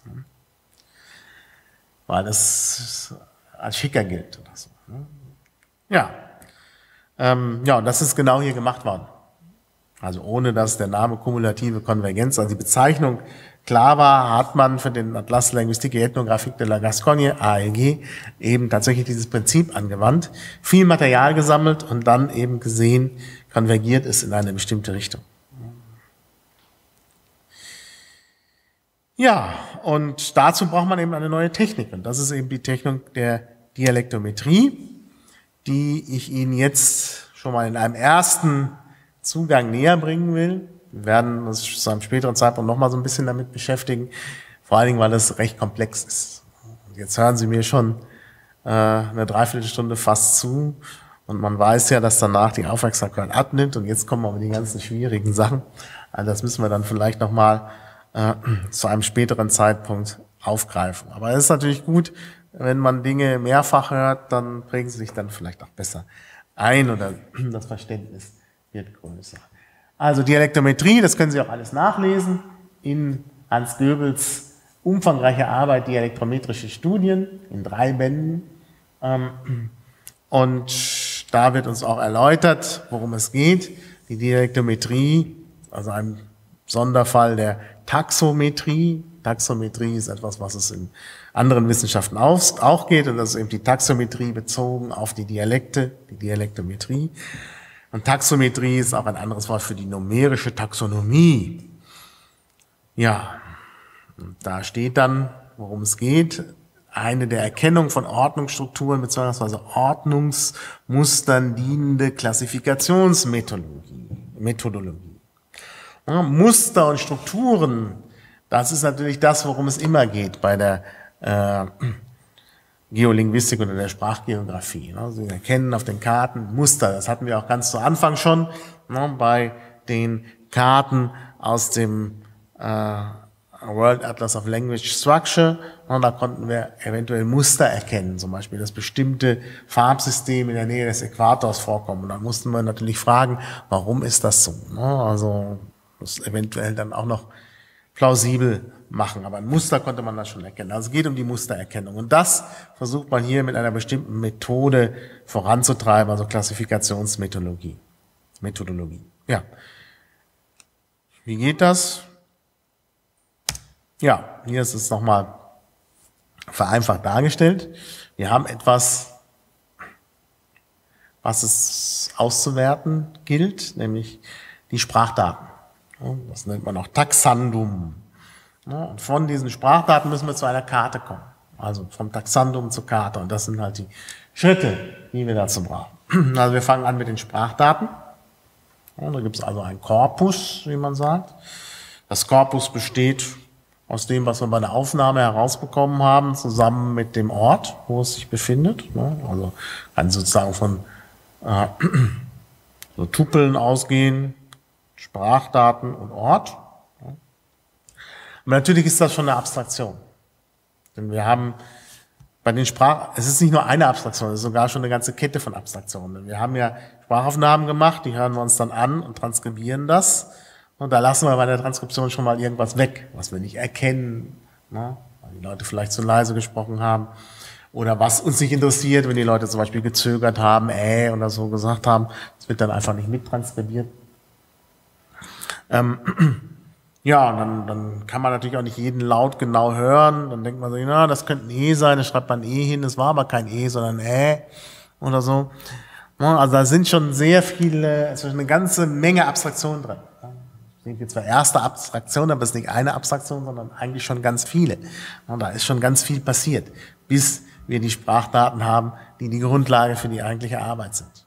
Weil das als schicker gilt oder so. Ja, ähm, ja, und das ist genau hier gemacht worden. Also ohne, dass der Name kumulative Konvergenz, also die Bezeichnung klar war, hat man für den Atlas Linguistique et Ethnographique de la Gascogne, A L G, eben tatsächlich dieses Prinzip angewandt, viel Material gesammelt und dann eben gesehen, konvergiert es in eine bestimmte Richtung. Ja, und dazu braucht man eben eine neue Technik. Und das ist eben die Technik der Dialektometrie, die ich Ihnen jetzt schon mal in einem ersten Zugang näher bringen will. Wir werden uns zu einem späteren Zeitpunkt noch mal so ein bisschen damit beschäftigen, vor allen Dingen, weil es recht komplex ist. Und jetzt hören Sie mir schon äh, eine Dreiviertelstunde fast zu und man weiß ja, dass danach die Aufmerksamkeit abnimmt und jetzt kommen aber die ganzen schwierigen Sachen. Also das müssen wir dann vielleicht noch mal äh, zu einem späteren Zeitpunkt aufgreifen. Aber es ist natürlich gut, wenn man Dinge mehrfach hört, dann prägen sie sich dann vielleicht auch besser ein oder das Verständnis wird größer. Also Dialektometrie, das können Sie auch alles nachlesen in Hans Goebels umfangreiche Arbeit Dialektometrische Studien in drei Bänden. Und da wird uns auch erläutert, worum es geht. Die Dialektometrie, also ein Sonderfall der Taxometrie. Taxometrie ist etwas, was es in anderen Wissenschaften auch geht, und das ist eben die Taxometrie bezogen auf die Dialekte, die Dialektometrie. Und Taxometrie ist auch ein anderes Wort für die numerische Taxonomie. Ja, und da steht dann, worum es geht, eine der Erkennung von Ordnungsstrukturen bzw. Ordnungsmustern dienende Klassifikationsmethodologie. Methodologie. Ja, Muster und Strukturen, das ist natürlich das, worum es immer geht bei der äh, Geolinguistik oder der Sprachgeografie. Ne? Sie erkennen auf den Karten Muster. Das hatten wir auch ganz zu Anfang schon, ne, bei den Karten aus dem äh, World Atlas of Language Structure. Ne, da konnten wir eventuell Muster erkennen, zum Beispiel, dass bestimmte Farbsysteme in der Nähe des Äquators vorkommen. Und dann mussten wir natürlich fragen, warum ist das so? Ne? Also das eventuell dann auch noch plausibel machen, aber ein Muster konnte man da schon erkennen. Also es geht um die Mustererkennung und das versucht man hier mit einer bestimmten Methode voranzutreiben, also Klassifikationsmethodologie. Methodologie. Ja. Wie geht das? Ja, hier ist es nochmal vereinfacht dargestellt. Wir haben etwas, was es auszuwerten gilt, nämlich die Sprachdaten. Das nennt man auch Taxandum. Und von diesen Sprachdaten müssen wir zu einer Karte kommen. Also vom Taxandum zur Karte. Und das sind halt die Schritte, die wir dazu brauchen. Also wir fangen an mit den Sprachdaten. Und da gibt es also einen Korpus, wie man sagt. Das Korpus besteht aus dem, was wir bei der Aufnahme herausbekommen haben, zusammen mit dem Ort, wo es sich befindet. Also kann sozusagen von äh, so Tupeln ausgehen. Sprachdaten und Ort. Aber natürlich ist das schon eine Abstraktion. Denn wir haben bei den Sprach, es ist nicht nur eine Abstraktion, es ist sogar schon eine ganze Kette von Abstraktionen. Wir haben ja Sprachaufnahmen gemacht, die hören wir uns dann an und transkribieren das. Und da lassen wir bei der Transkription schon mal irgendwas weg, was wir nicht erkennen, ne? Weil die Leute vielleicht zu leise gesprochen haben. Oder was uns nicht interessiert, wenn die Leute zum Beispiel gezögert haben, äh, oder so gesagt haben, das wird dann einfach nicht mittranskribiert. Ähm, ja, und dann, dann kann man natürlich auch nicht jeden Laut genau hören. Dann denkt man sich, na, das könnte ein E sein, da schreibt man E hin, es war aber kein E, sondern Ä oder so. Also da sind schon sehr viele, also eine ganze Menge Abstraktionen drin. Das sind jetzt zwar erste Abstraktion, aber es ist nicht eine Abstraktion, sondern eigentlich schon ganz viele. Und da ist schon ganz viel passiert, bis wir die Sprachdaten haben, die die Grundlage für die eigentliche Arbeit sind.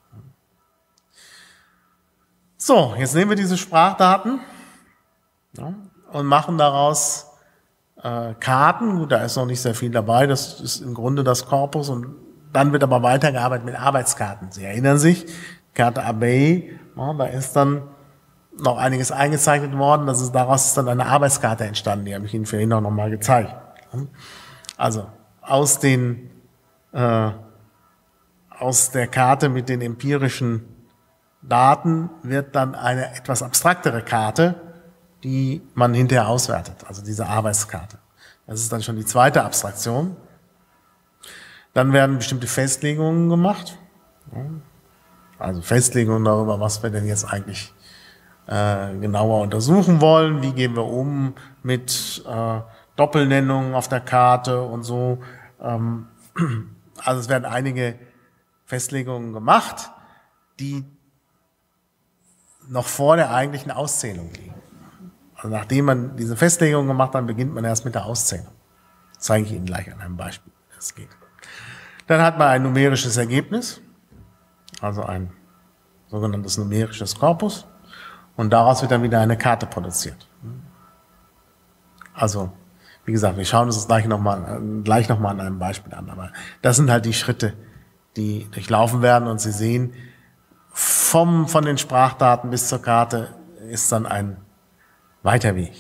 So, jetzt nehmen wir diese Sprachdaten, ja, und machen daraus äh, Karten. Gut, da ist noch nicht sehr viel dabei, das ist im Grunde das Korpus. Und dann wird aber weitergearbeitet mit Arbeitskarten. Sie erinnern sich, Karte Abbaye, ja, da ist dann noch einiges eingezeichnet worden. Das ist, daraus ist dann eine Arbeitskarte entstanden, die habe ich Ihnen vorhin auch nochmal gezeigt. Also aus, den, äh, aus der Karte mit den empirischen Daten wird dann eine etwas abstraktere Karte, die man hinterher auswertet, also diese Arbeitskarte. Das ist dann schon die zweite Abstraktion. Dann werden bestimmte Festlegungen gemacht, also Festlegungen darüber, was wir denn jetzt eigentlich äh, genauer untersuchen wollen, wie gehen wir um mit äh, Doppelnennungen auf der Karte und so. Ähm, also es werden einige Festlegungen gemacht, die noch vor der eigentlichen Auszählung liegen. Also nachdem man diese Festlegung gemacht hat, dann beginnt man erst mit der Auszählung. Das zeige ich Ihnen gleich an einem Beispiel, wie das geht. Dann hat man ein numerisches Ergebnis, also ein sogenanntes numerisches Korpus, und daraus wird dann wieder eine Karte produziert. Also, wie gesagt, wir schauen uns das gleich nochmal gleich noch mal an einem Beispiel an, aber das sind halt die Schritte, die durchlaufen werden, und Sie sehen, vom, von den Sprachdaten bis zur Karte ist dann ein weiter Weg.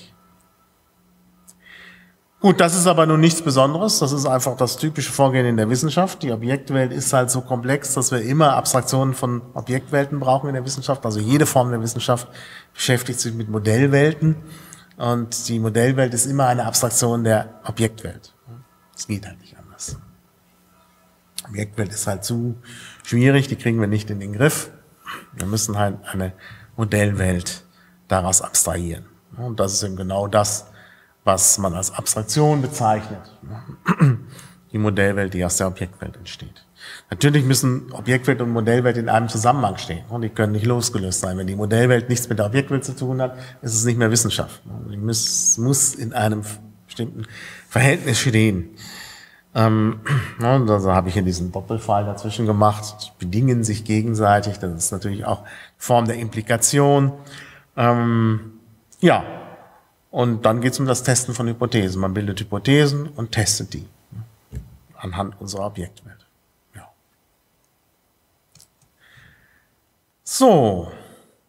Gut, das ist aber nun nichts Besonderes. Das ist einfach das typische Vorgehen in der Wissenschaft. Die Objektwelt ist halt so komplex, dass wir immer Abstraktionen von Objektwelten brauchen in der Wissenschaft. Also jede Form der Wissenschaft beschäftigt sich mit Modellwelten. Und die Modellwelt ist immer eine Abstraktion der Objektwelt. Es geht halt nicht anders. Die Objektwelt ist halt zu schwierig, die kriegen wir nicht in den Griff. Wir müssen halt eine Modellwelt daraus abstrahieren. Und das ist eben genau das, was man als Abstraktion bezeichnet. Die Modellwelt, die aus der Objektwelt entsteht. Natürlich müssen Objektwelt und Modellwelt in einem Zusammenhang stehen. Und die können nicht losgelöst sein. Wenn die Modellwelt nichts mit der Objektwelt zu tun hat, ist es nicht mehr Wissenschaft. Die muss, muss in einem bestimmten Verhältnis stehen. Ähm, also habe ich hier diesen Doppelfall dazwischen gemacht. Die bedingen sich gegenseitig. Das ist natürlich auch Form der Implikation. Ähm, ja, und dann geht es um das Testen von Hypothesen. Man bildet Hypothesen und testet die anhand unserer Objektwelt. Ja. So.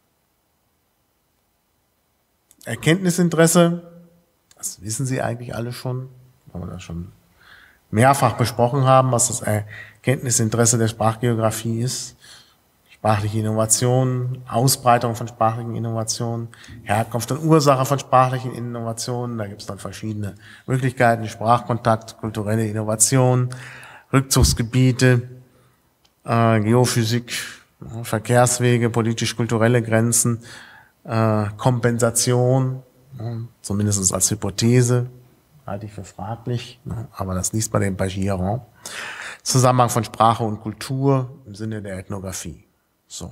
Erkenntnisinteresse, das wissen Sie eigentlich alle schon, weil wir das schon mehrfach besprochen haben, was das Erkenntnisinteresse der Sprachgeografie ist. Sprachliche Innovation, Ausbreitung von sprachlichen Innovationen, Herkunft und Ursache von sprachlichen Innovationen. Da gibt es dann verschiedene Möglichkeiten: Sprachkontakt, kulturelle Innovation, Rückzugsgebiete, äh, Geophysik, Verkehrswege, politisch-kulturelle Grenzen, äh, Kompensation, äh, zumindest als Hypothese, halte ich für fraglich, ne? Aber das liest man eben bei Giron. Zusammenhang von Sprache und Kultur im Sinne der Ethnographie. So.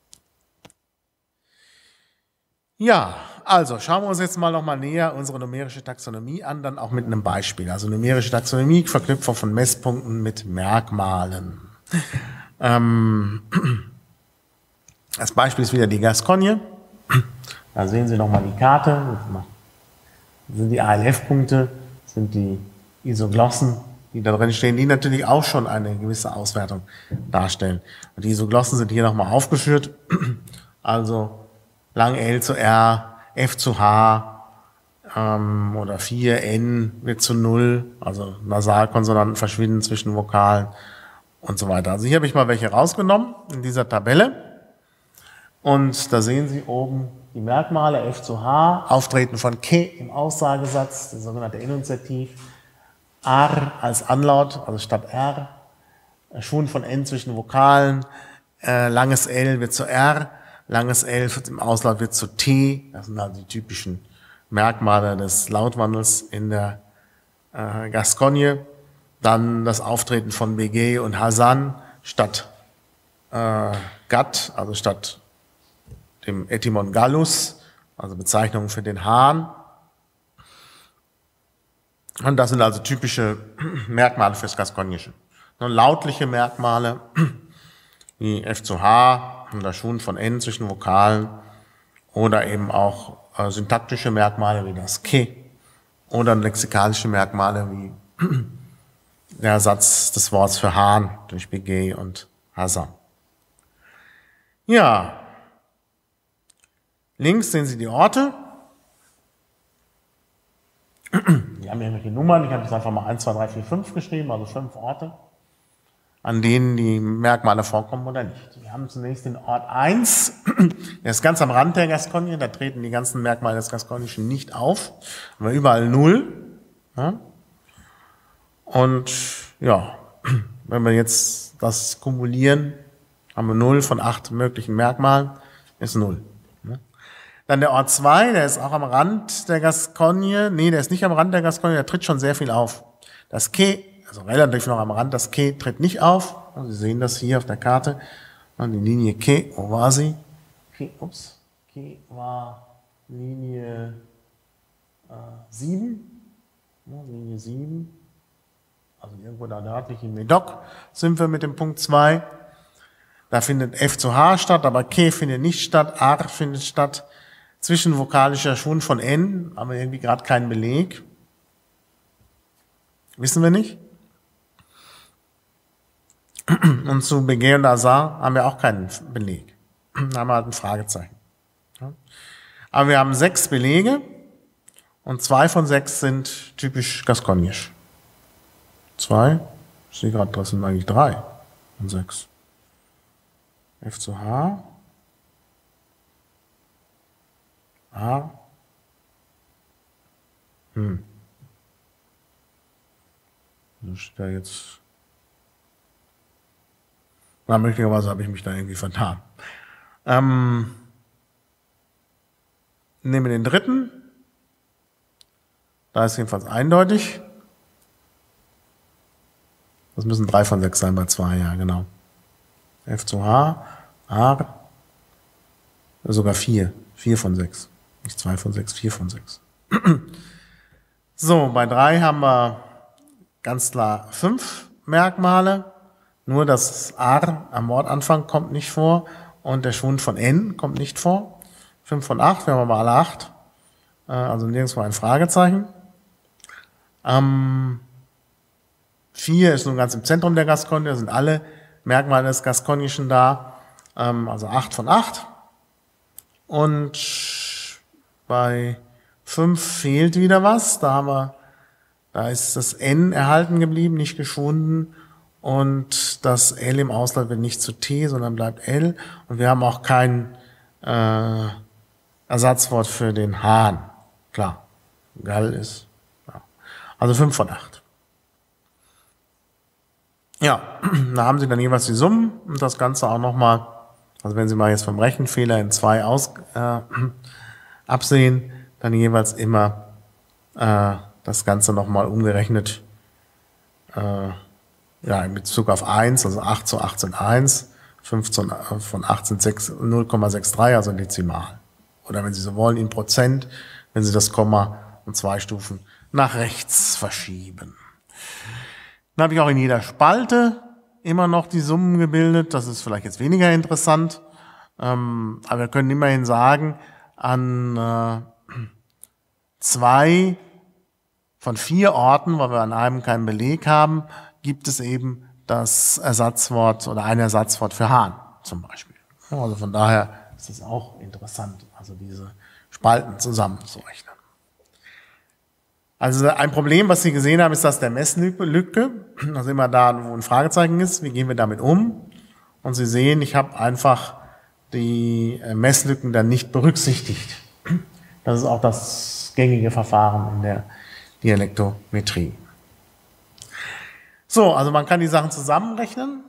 Ja, also schauen wir uns jetzt mal noch mal näher unsere numerische Taxonomie an, dann auch mit einem Beispiel. Also numerische Taxonomie, Verknüpfung von Messpunkten mit Merkmalen. Ähm, das Beispiel ist wieder die Gascogne. Da sehen Sie noch mal die Karte. Das sind die A L F-Punkte, sind die Isoglossen, die da drin stehen, die natürlich auch schon eine gewisse Auswertung darstellen. Und die Isoglossen sind hier nochmal aufgeführt. Also lang L zu R, F zu H ähm, oder vier N wird zu null, also Nasalkonsonanten verschwinden zwischen Vokalen und so weiter. Also hier habe ich mal welche rausgenommen in dieser Tabelle. Und da sehen Sie oben die Merkmale F zu H, Auftreten von K im Aussagesatz, der sogenannte Enunziativ, R als Anlaut, also statt R, Schwund von N zwischen Vokalen, äh, langes L wird zu R, langes L im Auslaut wird zu T, das sind also die typischen Merkmale des Lautwandels in der äh, Gascogne. Dann das Auftreten von Begay und Hasan statt äh, Gat, also statt dem Etymon Gallus, also Bezeichnung für den Hahn. Und das sind also typische Merkmale fürs Gascognische. Lautliche Merkmale wie F zu H und der Schwund von N zwischen Vokalen oder eben auch äh, syntaktische Merkmale wie das K oder lexikalische Merkmale wie der Ersatz des Wortes für Hahn durch Begay und Hasan. Ja, links sehen Sie die Orte. Die haben irgendwelche Nummern. Ich habe jetzt einfach mal eins, zwei, drei, vier, fünf geschrieben, also fünf Orte, an denen die Merkmale vorkommen oder nicht. Wir haben zunächst den Ort eins, der ist ganz am Rand der Gascogne, da treten die ganzen Merkmale des Gascognischen nicht auf, aber überall null. Ja. Und ja, wenn wir jetzt das kumulieren, haben wir null von acht möglichen Merkmalen, ist null. Dann der Ort zwei, der ist auch am Rand der Gascogne. Nee, der ist nicht am Rand der Gascogne, der tritt schon sehr viel auf. Das K, also relativ noch am Rand, das K tritt nicht auf. Sie sehen das hier auf der Karte. Und die Linie K, wo war sie? K, ups, K war Linie äh, sieben. Ja, Linie sieben. Also irgendwo da nördlich in Medoc sind wir mit dem Punkt zwei. Da findet F zu H statt, aber K findet nicht statt, R findet statt. Zwischenvokalischer Schwund von N, haben wir irgendwie gerade keinen Beleg. Wissen wir nicht. Und zu Begay und Hasan haben wir auch keinen Beleg. Da haben wir halt ein Fragezeichen. Aber wir haben sechs Belege und zwei von sechs sind typisch gascognisch. Zwei, ich sehe gerade, das sind eigentlich drei und sechs. F zu H. A. Hm. Das steht da jetzt. Na, möglicherweise habe ich mich da irgendwie vertan. Ähm, nehmen wir den dritten. Da ist jedenfalls eindeutig. Das müssen drei von sechs sein bei zwei, ja, genau. F zu H, A, sogar vier. Vier von sechs. Nicht zwei von sechs, vier von sechs. So, bei drei haben wir ganz klar fünf Merkmale. Nur das R am Wortanfang kommt nicht vor und der Schwund von N kommt nicht vor. Fünf von acht, wir haben aber alle acht. Also nirgendwo ein Fragezeichen. Ähm, vier ist nun ganz im Zentrum der Gascogne, da sind alle Merkmale des Gascognischen da. Ähm, also acht von acht. Und bei fünf fehlt wieder was. Da haben wir, da ist das N erhalten geblieben, nicht geschwunden. Und das L im Auslaut wird nicht zu T, sondern bleibt L. Und wir haben auch kein äh, Ersatzwort für den Hahn. Klar, Gall ist. Ja. Also fünf von acht. Ja, da haben Sie dann jeweils die Summen und das Ganze auch nochmal. Also wenn Sie mal jetzt vom Rechenfehler in zwei aus, äh, absehen, dann jeweils immer äh, das Ganze nochmal umgerechnet äh, ja, in Bezug auf eins, also acht zu achtzehn Komma eins, fünfzehn von achtzehn null Komma sechsundsechzig, also Dezimal. Oder wenn Sie so wollen, in Prozent, wenn Sie das Komma um zwei Stufen nach rechts verschieben. Dann habe ich auch in jeder Spalte immer noch die Summen gebildet. Das ist vielleicht jetzt weniger interessant, ähm, aber wir können immerhin sagen, an äh, zwei von vier Orten, weil wir an einem keinen Beleg haben, gibt es eben das Ersatzwort oder ein Ersatzwort für Hahn zum Beispiel. Also von daher Das ist auch interessant, also diese Spalten zusammenzurechnen. Also ein Problem, was Sie gesehen haben, ist das der Messlücke. Da sehen wir da, wo ein Fragezeichen ist. Wie gehen wir damit um? Und Sie sehen, ich habe einfach die Messlücken dann nicht berücksichtigt. Das ist auch das gängige Verfahren in der Dialektometrie. So, also man kann die Sachen zusammenrechnen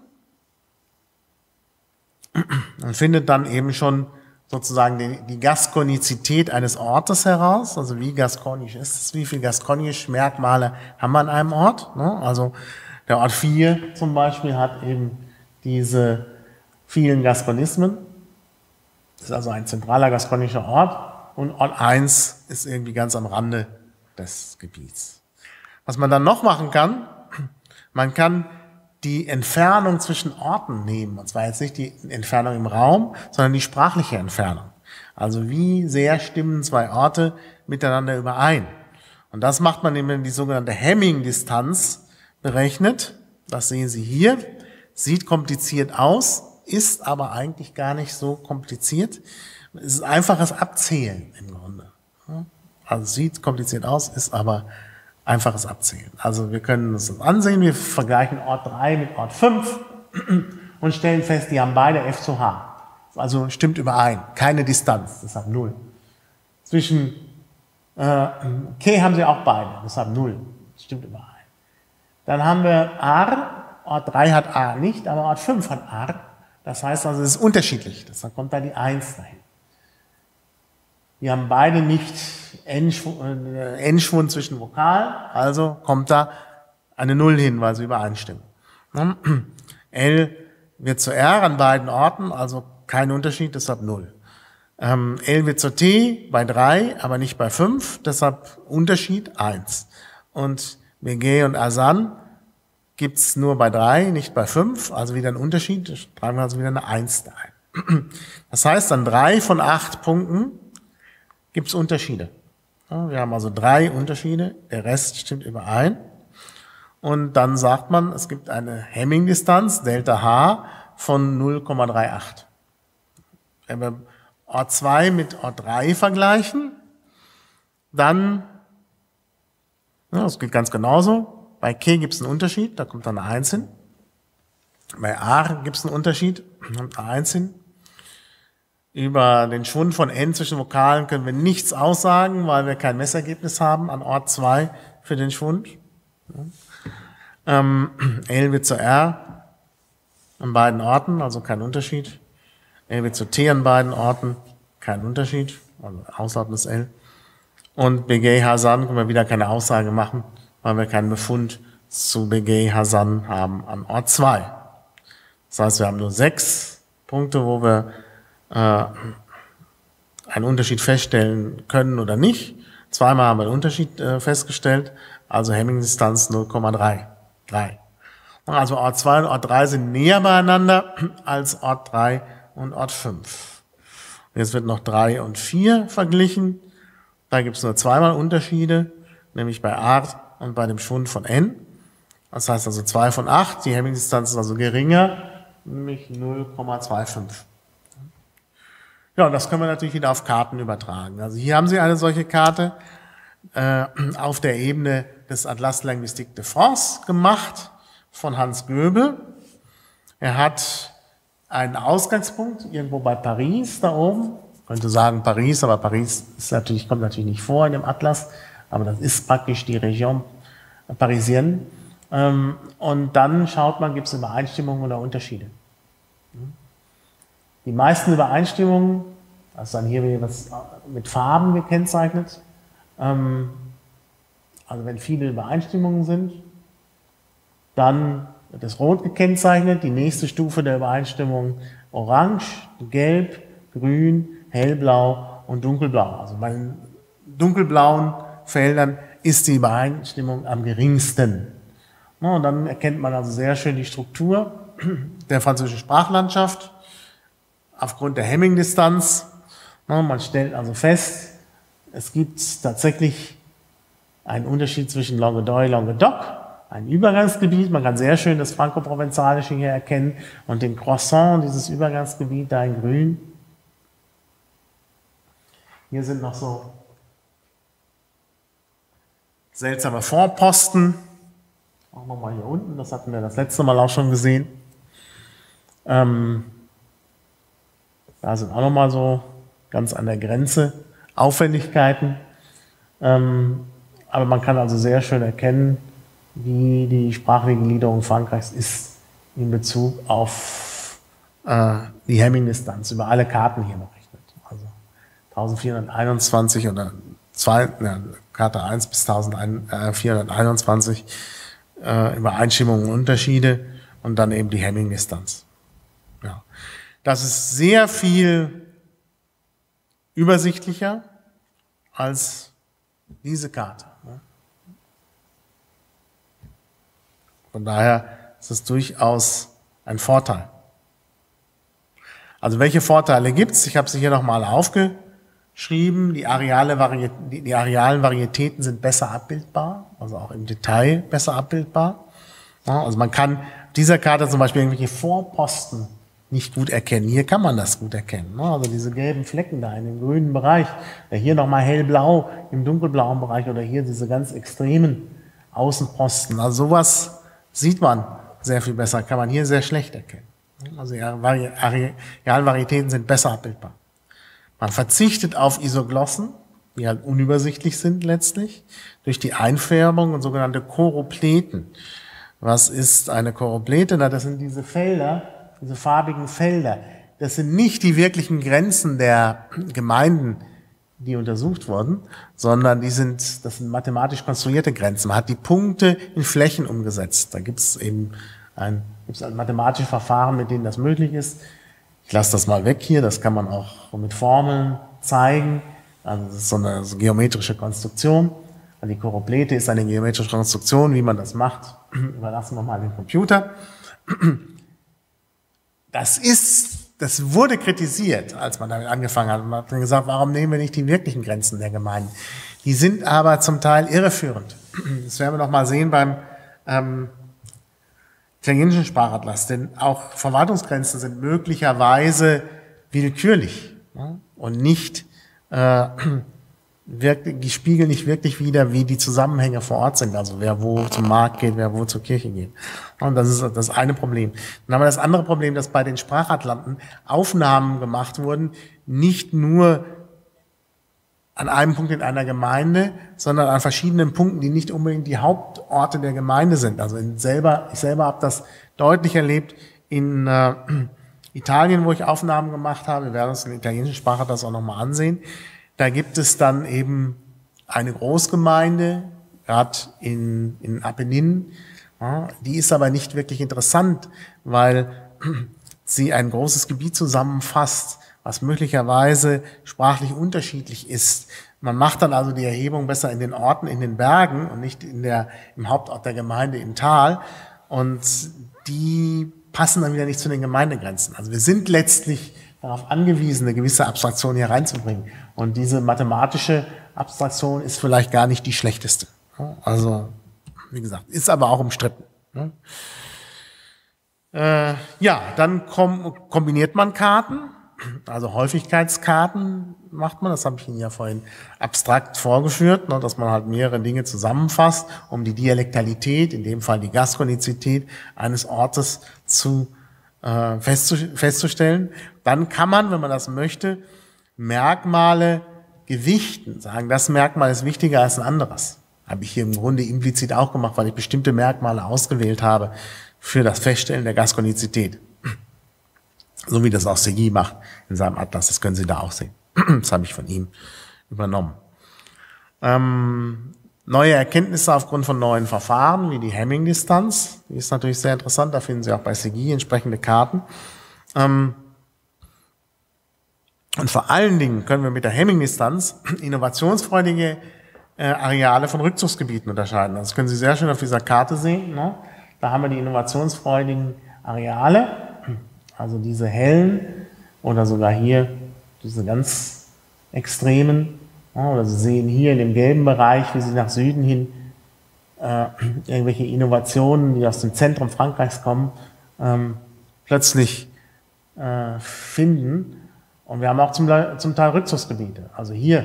und findet dann eben schon sozusagen die, die Gaskonizität eines Ortes heraus, also wie gaskonisch ist es, wie viele gaskonische Merkmale haben wir an einem Ort. Ne? Also der Ort vier zum Beispiel hat eben diese vielen Gaskonismen, das ist also ein zentraler gaskonischer Ort, und Ort eins ist irgendwie ganz am Rande des Gebiets. Was man dann noch machen kann, man kann die Entfernung zwischen Orten nehmen, und zwar jetzt nicht die Entfernung im Raum, sondern die sprachliche Entfernung. Also wie sehr stimmen zwei Orte miteinander überein. Und das macht man, indem man die sogenannte Hamming-Distanz berechnet. Das sehen Sie hier. Sieht kompliziert aus, ist aber eigentlich gar nicht so kompliziert. Es ist einfaches Abzählen im Grunde. Also sieht kompliziert aus, ist aber einfaches Abzählen. Also wir können uns das ansehen, wir vergleichen Ort drei mit Ort fünf und stellen fest, die haben beide F zu H. Also stimmt überein, keine Distanz, deshalb null. Zwischen äh, K haben sie auch beide, deshalb null, stimmt überein. Dann haben wir R, Ort drei hat A nicht, aber Ort fünf hat R. Das heißt also, es ist unterschiedlich, deshalb kommt da die eins dahin. Die haben beide nicht Endschwund zwischen Vokalen, also kommt da eine Null hin, weil sie übereinstimmen. L wird zu R an beiden Orten, also kein Unterschied, deshalb null. Ähm, L wird zu T bei drei, aber nicht bei fünf, deshalb Unterschied eins. Und Begay und Asan gibt's nur bei drei, nicht bei fünf, also wieder ein Unterschied, schreiben wir also wieder eine eins da ein. Das heißt, an drei von acht Punkten gibt's Unterschiede. Wir haben also drei Unterschiede, der Rest stimmt überein. Und dann sagt man, es gibt eine Hamming-Distanz, Delta H, von null Komma achtunddreißig. Wenn wir Ort zwei mit Ort drei vergleichen, dann, ja, das geht ganz genauso. Bei K gibt es einen Unterschied, da kommt dann eine eins hin. Bei R gibt es einen Unterschied, da kommt eine eins hin. Über den Schwund von N zwischen Vokalen können wir nichts aussagen, weil wir kein Messergebnis haben an Ort zwei für den Schwund. Ähm, L wird zu R an beiden Orten, also kein Unterschied. L wird zu T an beiden Orten, kein Unterschied, also auslautendes L. Und Begay Hasan können wir wieder keine Aussage machen, weil wir keinen Befund zu Begay Hasan haben an Ort zwei. Das heißt, wir haben nur sechs Punkte, wo wir äh, einen Unterschied feststellen können oder nicht. Zweimal haben wir den Unterschied äh, festgestellt, also Hamming-Distanz null Komma drei. Also Ort zwei und Ort drei sind näher beieinander als Ort drei und Ort fünf. Jetzt wird noch drei und vier verglichen. Da gibt es nur zweimal Unterschiede, nämlich bei Art und bei dem Schwund von N. Das heißt also zwei von acht, die Hamming-Distanz ist also geringer, nämlich null Komma fünfundzwanzig. Ja, und das können wir natürlich wieder auf Karten übertragen. Also hier haben Sie eine solche Karte äh, auf der Ebene des Atlas Linguistique de France gemacht von Hans Göbel. Er hat einen Ausgangspunkt irgendwo bei Paris da oben. Ich könnte sagen Paris, aber Paris ist natürlich, kommt natürlich nicht vor in dem Atlas, aber das ist praktisch die Region Parisienne. Ähm, und dann schaut man, gibt es Übereinstimmungen oder Unterschiede. Die meisten Übereinstimmungen, das ist dann hier wieder was mit Farben gekennzeichnet. Ähm, also wenn viele Übereinstimmungen sind, dann wird es rot gekennzeichnet. Die nächste Stufe der Übereinstimmung orange, gelb, grün, hellblau und dunkelblau. Also bei den dunkelblauen Feldern ist die Übereinstimmung am geringsten. Und dann erkennt man also sehr schön die Struktur der französischen Sprachlandschaft aufgrund der Hamming-Distanz. Man stellt also fest, es gibt tatsächlich einen Unterschied zwischen Languedoc und Languedoc, ein Übergangsgebiet. Man kann sehr schön das Franco-Provenzalische hier erkennen und den Croissant, dieses Übergangsgebiet da in grün. Hier sind noch so seltsame Vorposten. Auch nochmal hier unten, das hatten wir das letzte Mal auch schon gesehen. Ähm, da sind auch nochmal so ganz an der Grenze Auffälligkeiten. Ähm, aber man kann also sehr schön erkennen, wie die sprachliche Gliederung Frankreichs ist in Bezug auf äh, die Hemming-Distanz über alle Karten hier berechnet. Also eintausendvierhunderteinundzwanzig oder zwei, ne, Karte eins bis eintausendvierhunderteinundzwanzig äh, Übereinstimmungen und Unterschiede und dann eben die Hemming-Distanz. Ja. Das ist sehr viel übersichtlicher als diese Karte. Von daher ist es durchaus ein Vorteil. Also welche Vorteile gibt es? Ich habe sie hier nochmal aufgeschrieben. Die, Areale Vari- die, die arealen Varietäten sind besser abbildbar, also auch im Detail besser abbildbar. Ja, also man kann auf dieser Karte zum Beispiel irgendwelche Vorposten nicht gut erkennen. Hier kann man das gut erkennen. Also diese gelben Flecken da in dem grünen Bereich, oder hier nochmal hellblau im dunkelblauen Bereich oder hier diese ganz extremen Außenposten. Also sowas sieht man sehr viel besser, kann man hier sehr schlecht erkennen. Also die Arealvarietäten sind besser abbildbar. Man verzichtet auf Isoglossen, die halt unübersichtlich sind letztlich, durch die Einfärbung und sogenannte Choropleten. Was ist eine Choroplete? Na, das sind diese Felder, diese farbigen Felder. Das sind nicht die wirklichen Grenzen der Gemeinden, die untersucht wurden, sondern die sind, das sind mathematisch konstruierte Grenzen. Man hat die Punkte in Flächen umgesetzt. Da gibt es eben ein, gibt's ein mathematisches Verfahren, mit denen das möglich ist. Ich lasse das mal weg hier, das kann man auch mit Formeln zeigen. Also das ist so eine so geometrische Konstruktion. Also die Choroplete ist eine geometrische Konstruktion, wie man das macht, überlassen wir mal den Computer. Das ist, das wurde kritisiert, als man damit angefangen hat. Man hat dann gesagt, warum nehmen wir nicht die wirklichen Grenzen der Gemeinden? Die sind aber zum Teil irreführend. Das werden wir noch mal sehen beim ähm, italienischen Sprachatlas, denn auch Verwaltungsgrenzen sind möglicherweise willkürlich, ja, und nicht äh, wirklich, die spiegeln nicht wirklich wider, wie die Zusammenhänge vor Ort sind, also wer wo zum Markt geht, wer wo zur Kirche geht. Und das ist das eine Problem. Dann haben wir das andere Problem, dass bei den Sprachatlanten Aufnahmen gemacht wurden, nicht nur an einem Punkt in einer Gemeinde, sondern an verschiedenen Punkten, die nicht unbedingt die Hauptorte der Gemeinde sind. Also in selber, ich selber habe das deutlich erlebt in äh, Italien, wo ich Aufnahmen gemacht habe. Wir werden uns den italienischen Sprachatlas auch nochmal ansehen. Da gibt es dann eben eine Großgemeinde, gerade in, in Apenninen. Ja, die ist aber nicht wirklich interessant, weil sie ein großes Gebiet zusammenfasst, was möglicherweise sprachlich unterschiedlich ist. Man macht dann also die Erhebung besser in den Orten, in den Bergen und nicht in der, im Hauptort der Gemeinde im Tal. Und die passen dann wieder nicht zu den Gemeindegrenzen. Also wir sind letztlich darauf angewiesen, eine gewisse Abstraktion hier reinzubringen. Und diese mathematische Abstraktion ist vielleicht gar nicht die schlechteste. Also, wie gesagt, ist aber auch umstritten. Äh, ja, dann kom- kombiniert man Karten. Also Häufigkeitskarten macht man, das habe ich Ihnen ja vorhin abstrakt vorgeführt, ne, dass man halt mehrere Dinge zusammenfasst, um die Dialektalität, in dem Fall die Gaskonizität eines Ortes zu äh, festzu- festzustellen. Dann kann man, wenn man das möchte, Merkmale gewichten, sagen, das Merkmal ist wichtiger als ein anderes. Habe ich hier im Grunde implizit auch gemacht, weil ich bestimmte Merkmale ausgewählt habe für das Feststellen der Gaskonizität. So wie das auch Segui macht in seinem Atlas, das können Sie da auch sehen. Das habe ich von ihm übernommen. Ähm, neue Erkenntnisse aufgrund von neuen Verfahren, wie die Hemming-Distanz, die ist natürlich sehr interessant, da finden Sie auch bei Segui entsprechende Karten. Ähm, und vor allen Dingen können wir mit der Hemming-Distanz innovationsfreudige äh, Areale von Rückzugsgebieten unterscheiden. Das können Sie sehr schön auf dieser Karte sehen. Ne? Da haben wir die innovationsfreudigen Areale, also diese hellen oder sogar hier diese ganz extremen. Oder Sie sehen hier in dem gelben Bereich, wie Sie nach Süden hin äh, irgendwelche Innovationen, die aus dem Zentrum Frankreichs kommen, ähm, plötzlich äh, finden. Und wir haben auch zum, zum Teil Rückzugsgebiete. Also hier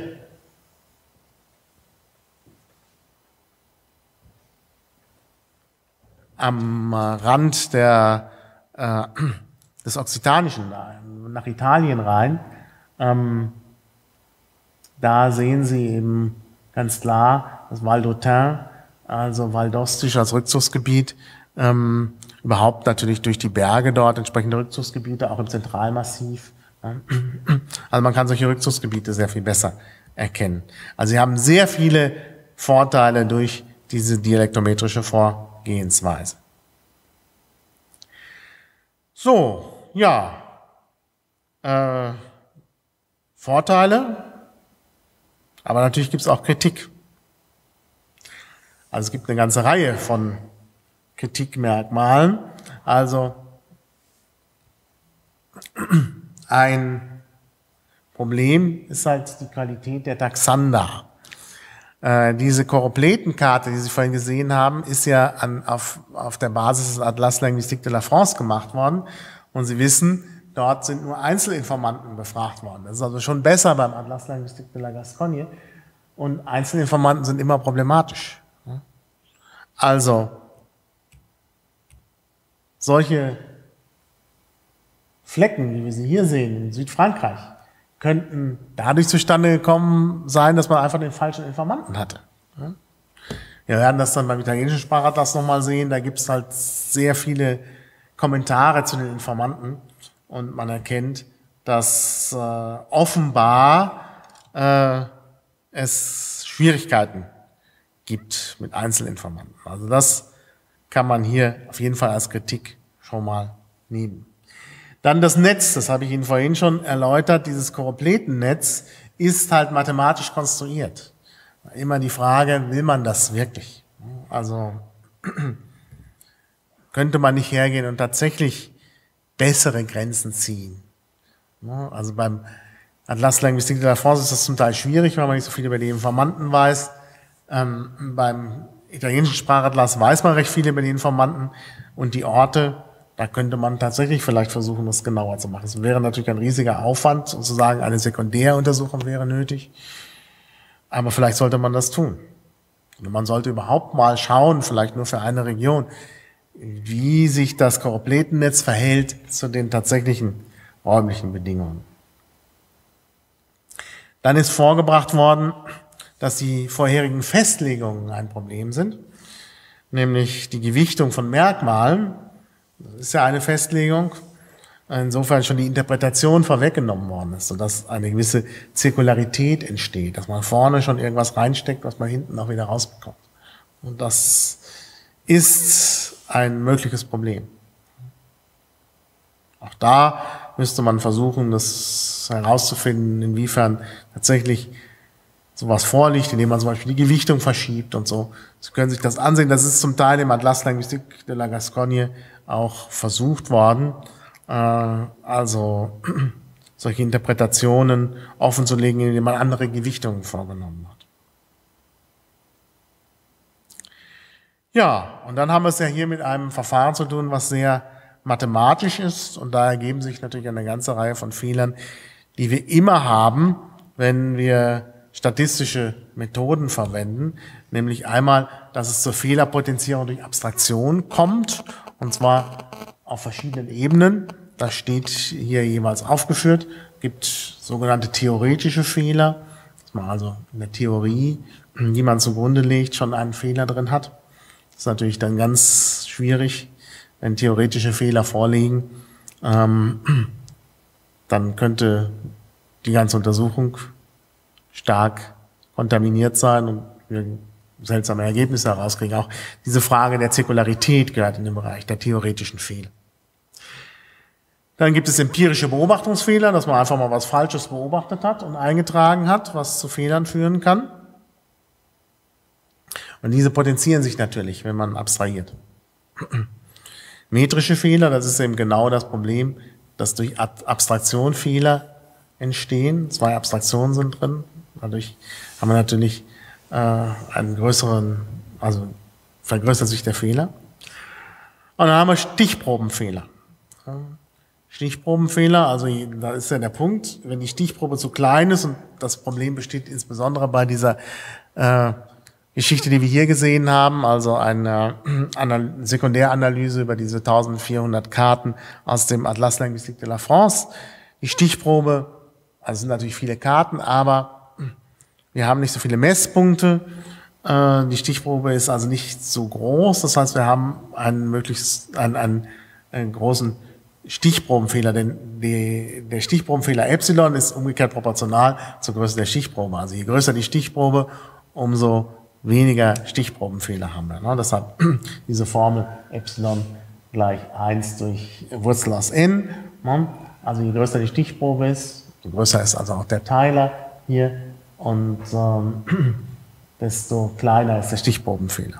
am Rand der, äh, des Okzitanischen, nach Italien rein, ähm, da sehen Sie eben ganz klar das Val d'Autun, also Val d'Ostisch als Rückzugsgebiet, ähm, überhaupt natürlich durch die Berge dort entsprechende Rückzugsgebiete, auch im Zentralmassiv. Also man kann solche Rückzugsgebiete sehr viel besser erkennen. Also Sie haben sehr viele Vorteile durch diese dialektometrische Vorgehensweise. So, ja, äh, Vorteile, aber natürlich gibt es auch Kritik. Also es gibt eine ganze Reihe von Kritikmerkmalen. Also ein Problem ist halt die Qualität der Taxanda. Äh, diese Choropletenkarte, die Sie vorhin gesehen haben, ist ja an, auf, auf der Basis des Atlas Linguistique de la France gemacht worden. Und Sie wissen, dort sind nur Einzelinformanten befragt worden. Das ist also schon besser beim Atlas Linguistique de la Gascogne. Und Einzelinformanten sind immer problematisch. Also, solche Flecken, wie wir sie hier sehen, in Südfrankreich, könnten dadurch zustande gekommen sein, dass man einfach den falschen Informanten hatte. Wir werden das dann beim italienischen Sprachatlas nochmal sehen, da gibt es halt sehr viele Kommentare zu den Informanten und man erkennt, dass äh, offenbar äh, es Schwierigkeiten gibt mit Einzelinformanten. Also das kann man hier auf jeden Fall als Kritik schon mal nehmen. Dann das Netz, das habe ich Ihnen vorhin schon erläutert, dieses Choropletennetz ist halt mathematisch konstruiert. Immer die Frage, will man das wirklich? Also könnte man nicht hergehen und tatsächlich bessere Grenzen ziehen? Also beim Atlas Linguistique de la France ist das zum Teil schwierig, weil man nicht so viel über die Informanten weiß. Ähm, beim italienischen Sprachatlas weiß man recht viel über die Informanten und die Orte. Da könnte man tatsächlich vielleicht versuchen, das genauer zu machen. Es wäre natürlich ein riesiger Aufwand, sozusagen eine Sekundäruntersuchung wäre nötig. Aber vielleicht sollte man das tun. Und man sollte überhaupt mal schauen, vielleicht nur für eine Region, wie sich das Choropletennetz verhält zu den tatsächlichen räumlichen Bedingungen. Dann ist vorgebracht worden, dass die vorherigen Festlegungen ein Problem sind, nämlich die Gewichtung von Merkmalen. Das ist ja eine Festlegung, insofern schon die Interpretation vorweggenommen worden ist, sodass eine gewisse Zirkularität entsteht, dass man vorne schon irgendwas reinsteckt, was man hinten auch wieder rausbekommt. Und das ist ein mögliches Problem. Auch da müsste man versuchen, das herauszufinden, inwiefern tatsächlich sowas vorliegt, indem man zum Beispiel die Gewichtung verschiebt und so. Sie können sich das ansehen. Das ist zum Teil im Atlas Linguistique de la Gascogne auch versucht worden, äh, also solche Interpretationen offenzulegen, indem man andere Gewichtungen vorgenommen hat. Ja, und dann haben wir es ja hier mit einem Verfahren zu tun, was sehr mathematisch ist, und da ergeben sich natürlich eine ganze Reihe von Fehlern, die wir immer haben, wenn wir statistische Methoden verwenden, nämlich einmal, dass es zur Fehlerpotenzierung durch Abstraktion kommt, und zwar auf verschiedenen Ebenen. Das steht hier jeweils aufgeführt. Es gibt sogenannte theoretische Fehler, dass man also in der Theorie, die man zugrunde legt, schon einen Fehler drin hat. Das ist natürlich dann ganz schwierig, wenn theoretische Fehler vorliegen. Ähm, dann könnte die ganze Untersuchung stark kontaminiert sein und wir seltsame Ergebnisse herauskriegen. Auch diese Frage der Zirkularität gehört in den Bereich der theoretischen Fehler. Dann gibt es empirische Beobachtungsfehler, dass man einfach mal was Falsches beobachtet hat und eingetragen hat, was zu Fehlern führen kann. Und diese potenzieren sich natürlich, wenn man abstrahiert. Metrische Fehler, das ist eben genau das Problem, dass durch Abstraktion Fehler entstehen. Zwei Abstraktionen sind drin. Dadurch haben wir natürlich äh, einen größeren, also vergrößert sich der Fehler. Und dann haben wir Stichprobenfehler. Stichprobenfehler. Also da ist ja der Punkt, wenn die Stichprobe zu klein ist, und das Problem besteht insbesondere bei dieser äh, Geschichte, die wir hier gesehen haben, also eine Anal- Sekundäranalyse über diese eintausendvierhundert Karten aus dem Atlas Linguistique de la France. Die Stichprobe, also es sind natürlich viele Karten, aber wir haben nicht so viele Messpunkte. Äh, die Stichprobe ist also nicht so groß. Das heißt, wir haben einen möglichst einen, einen, einen großen Stichprobenfehler, denn die, der Stichprobenfehler Epsilon ist umgekehrt proportional zur Größe der Stichprobe. Also je größer die Stichprobe, umso weniger Stichprobenfehler haben wir. Ne? Deshalb diese Formel Epsilon gleich eins durch Wurzel aus n. Ne? Also je größer die Stichprobe ist, je größer ist also auch der Teiler hier, und ähm, desto kleiner ist der Stichprobenfehler.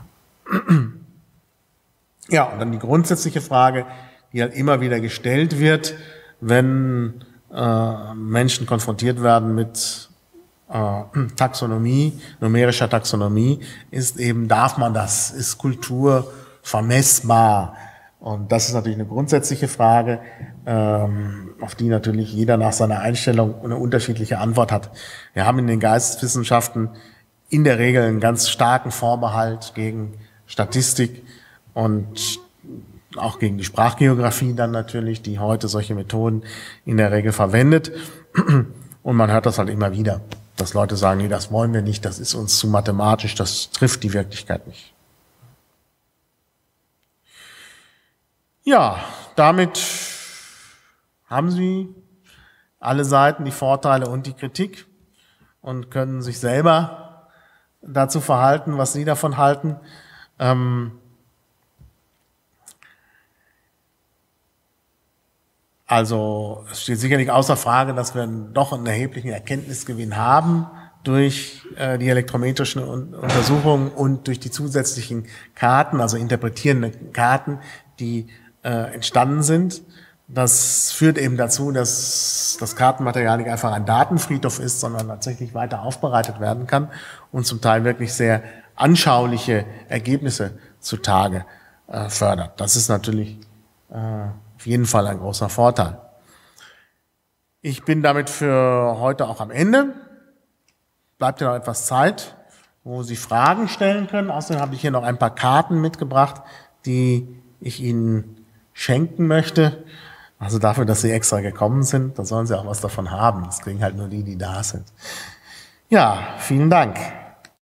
Ja, und dann die grundsätzliche Frage, die halt immer wieder gestellt wird, wenn äh, Menschen konfrontiert werden mit äh, Taxonomie, numerischer Taxonomie, ist eben, darf man das? Ist Kultur vermessbar? Und das ist natürlich eine grundsätzliche Frage, ähm, auf die natürlich jeder nach seiner Einstellung eine unterschiedliche Antwort hat. Wir haben in den Geisteswissenschaften in der Regel einen ganz starken Vorbehalt gegen Statistik und auch gegen die Sprachgeografie dann natürlich, die heute solche Methoden in der Regel verwendet. Und man hört das halt immer wieder, dass Leute sagen, nee, das wollen wir nicht, das ist uns zu mathematisch, das trifft die Wirklichkeit nicht. Ja, damit haben Sie alle Seiten, die Vorteile und die Kritik, und können sich selber dazu verhalten, was Sie davon halten. Ähm, Also es steht sicherlich außer Frage, dass wir doch einen erheblichen Erkenntnisgewinn haben durch äh, die elektrometrischen Untersuchungen und durch die zusätzlichen Karten, also interpretierende Karten, die äh, entstanden sind. Das führt eben dazu, dass das Kartenmaterial nicht einfach ein Datenfriedhof ist, sondern tatsächlich weiter aufbereitet werden kann und zum Teil wirklich sehr anschauliche Ergebnisse zutage äh, fördert. Das ist natürlich äh, auf jeden Fall ein großer Vorteil. Ich bin damit für heute auch am Ende. Bleibt ja noch etwas Zeit, wo Sie Fragen stellen können. Außerdem habe ich hier noch ein paar Karten mitgebracht, die ich Ihnen schenken möchte. Also dafür, dass Sie extra gekommen sind, da sollen Sie auch was davon haben. Das kriegen halt nur die, die da sind. Ja, vielen Dank.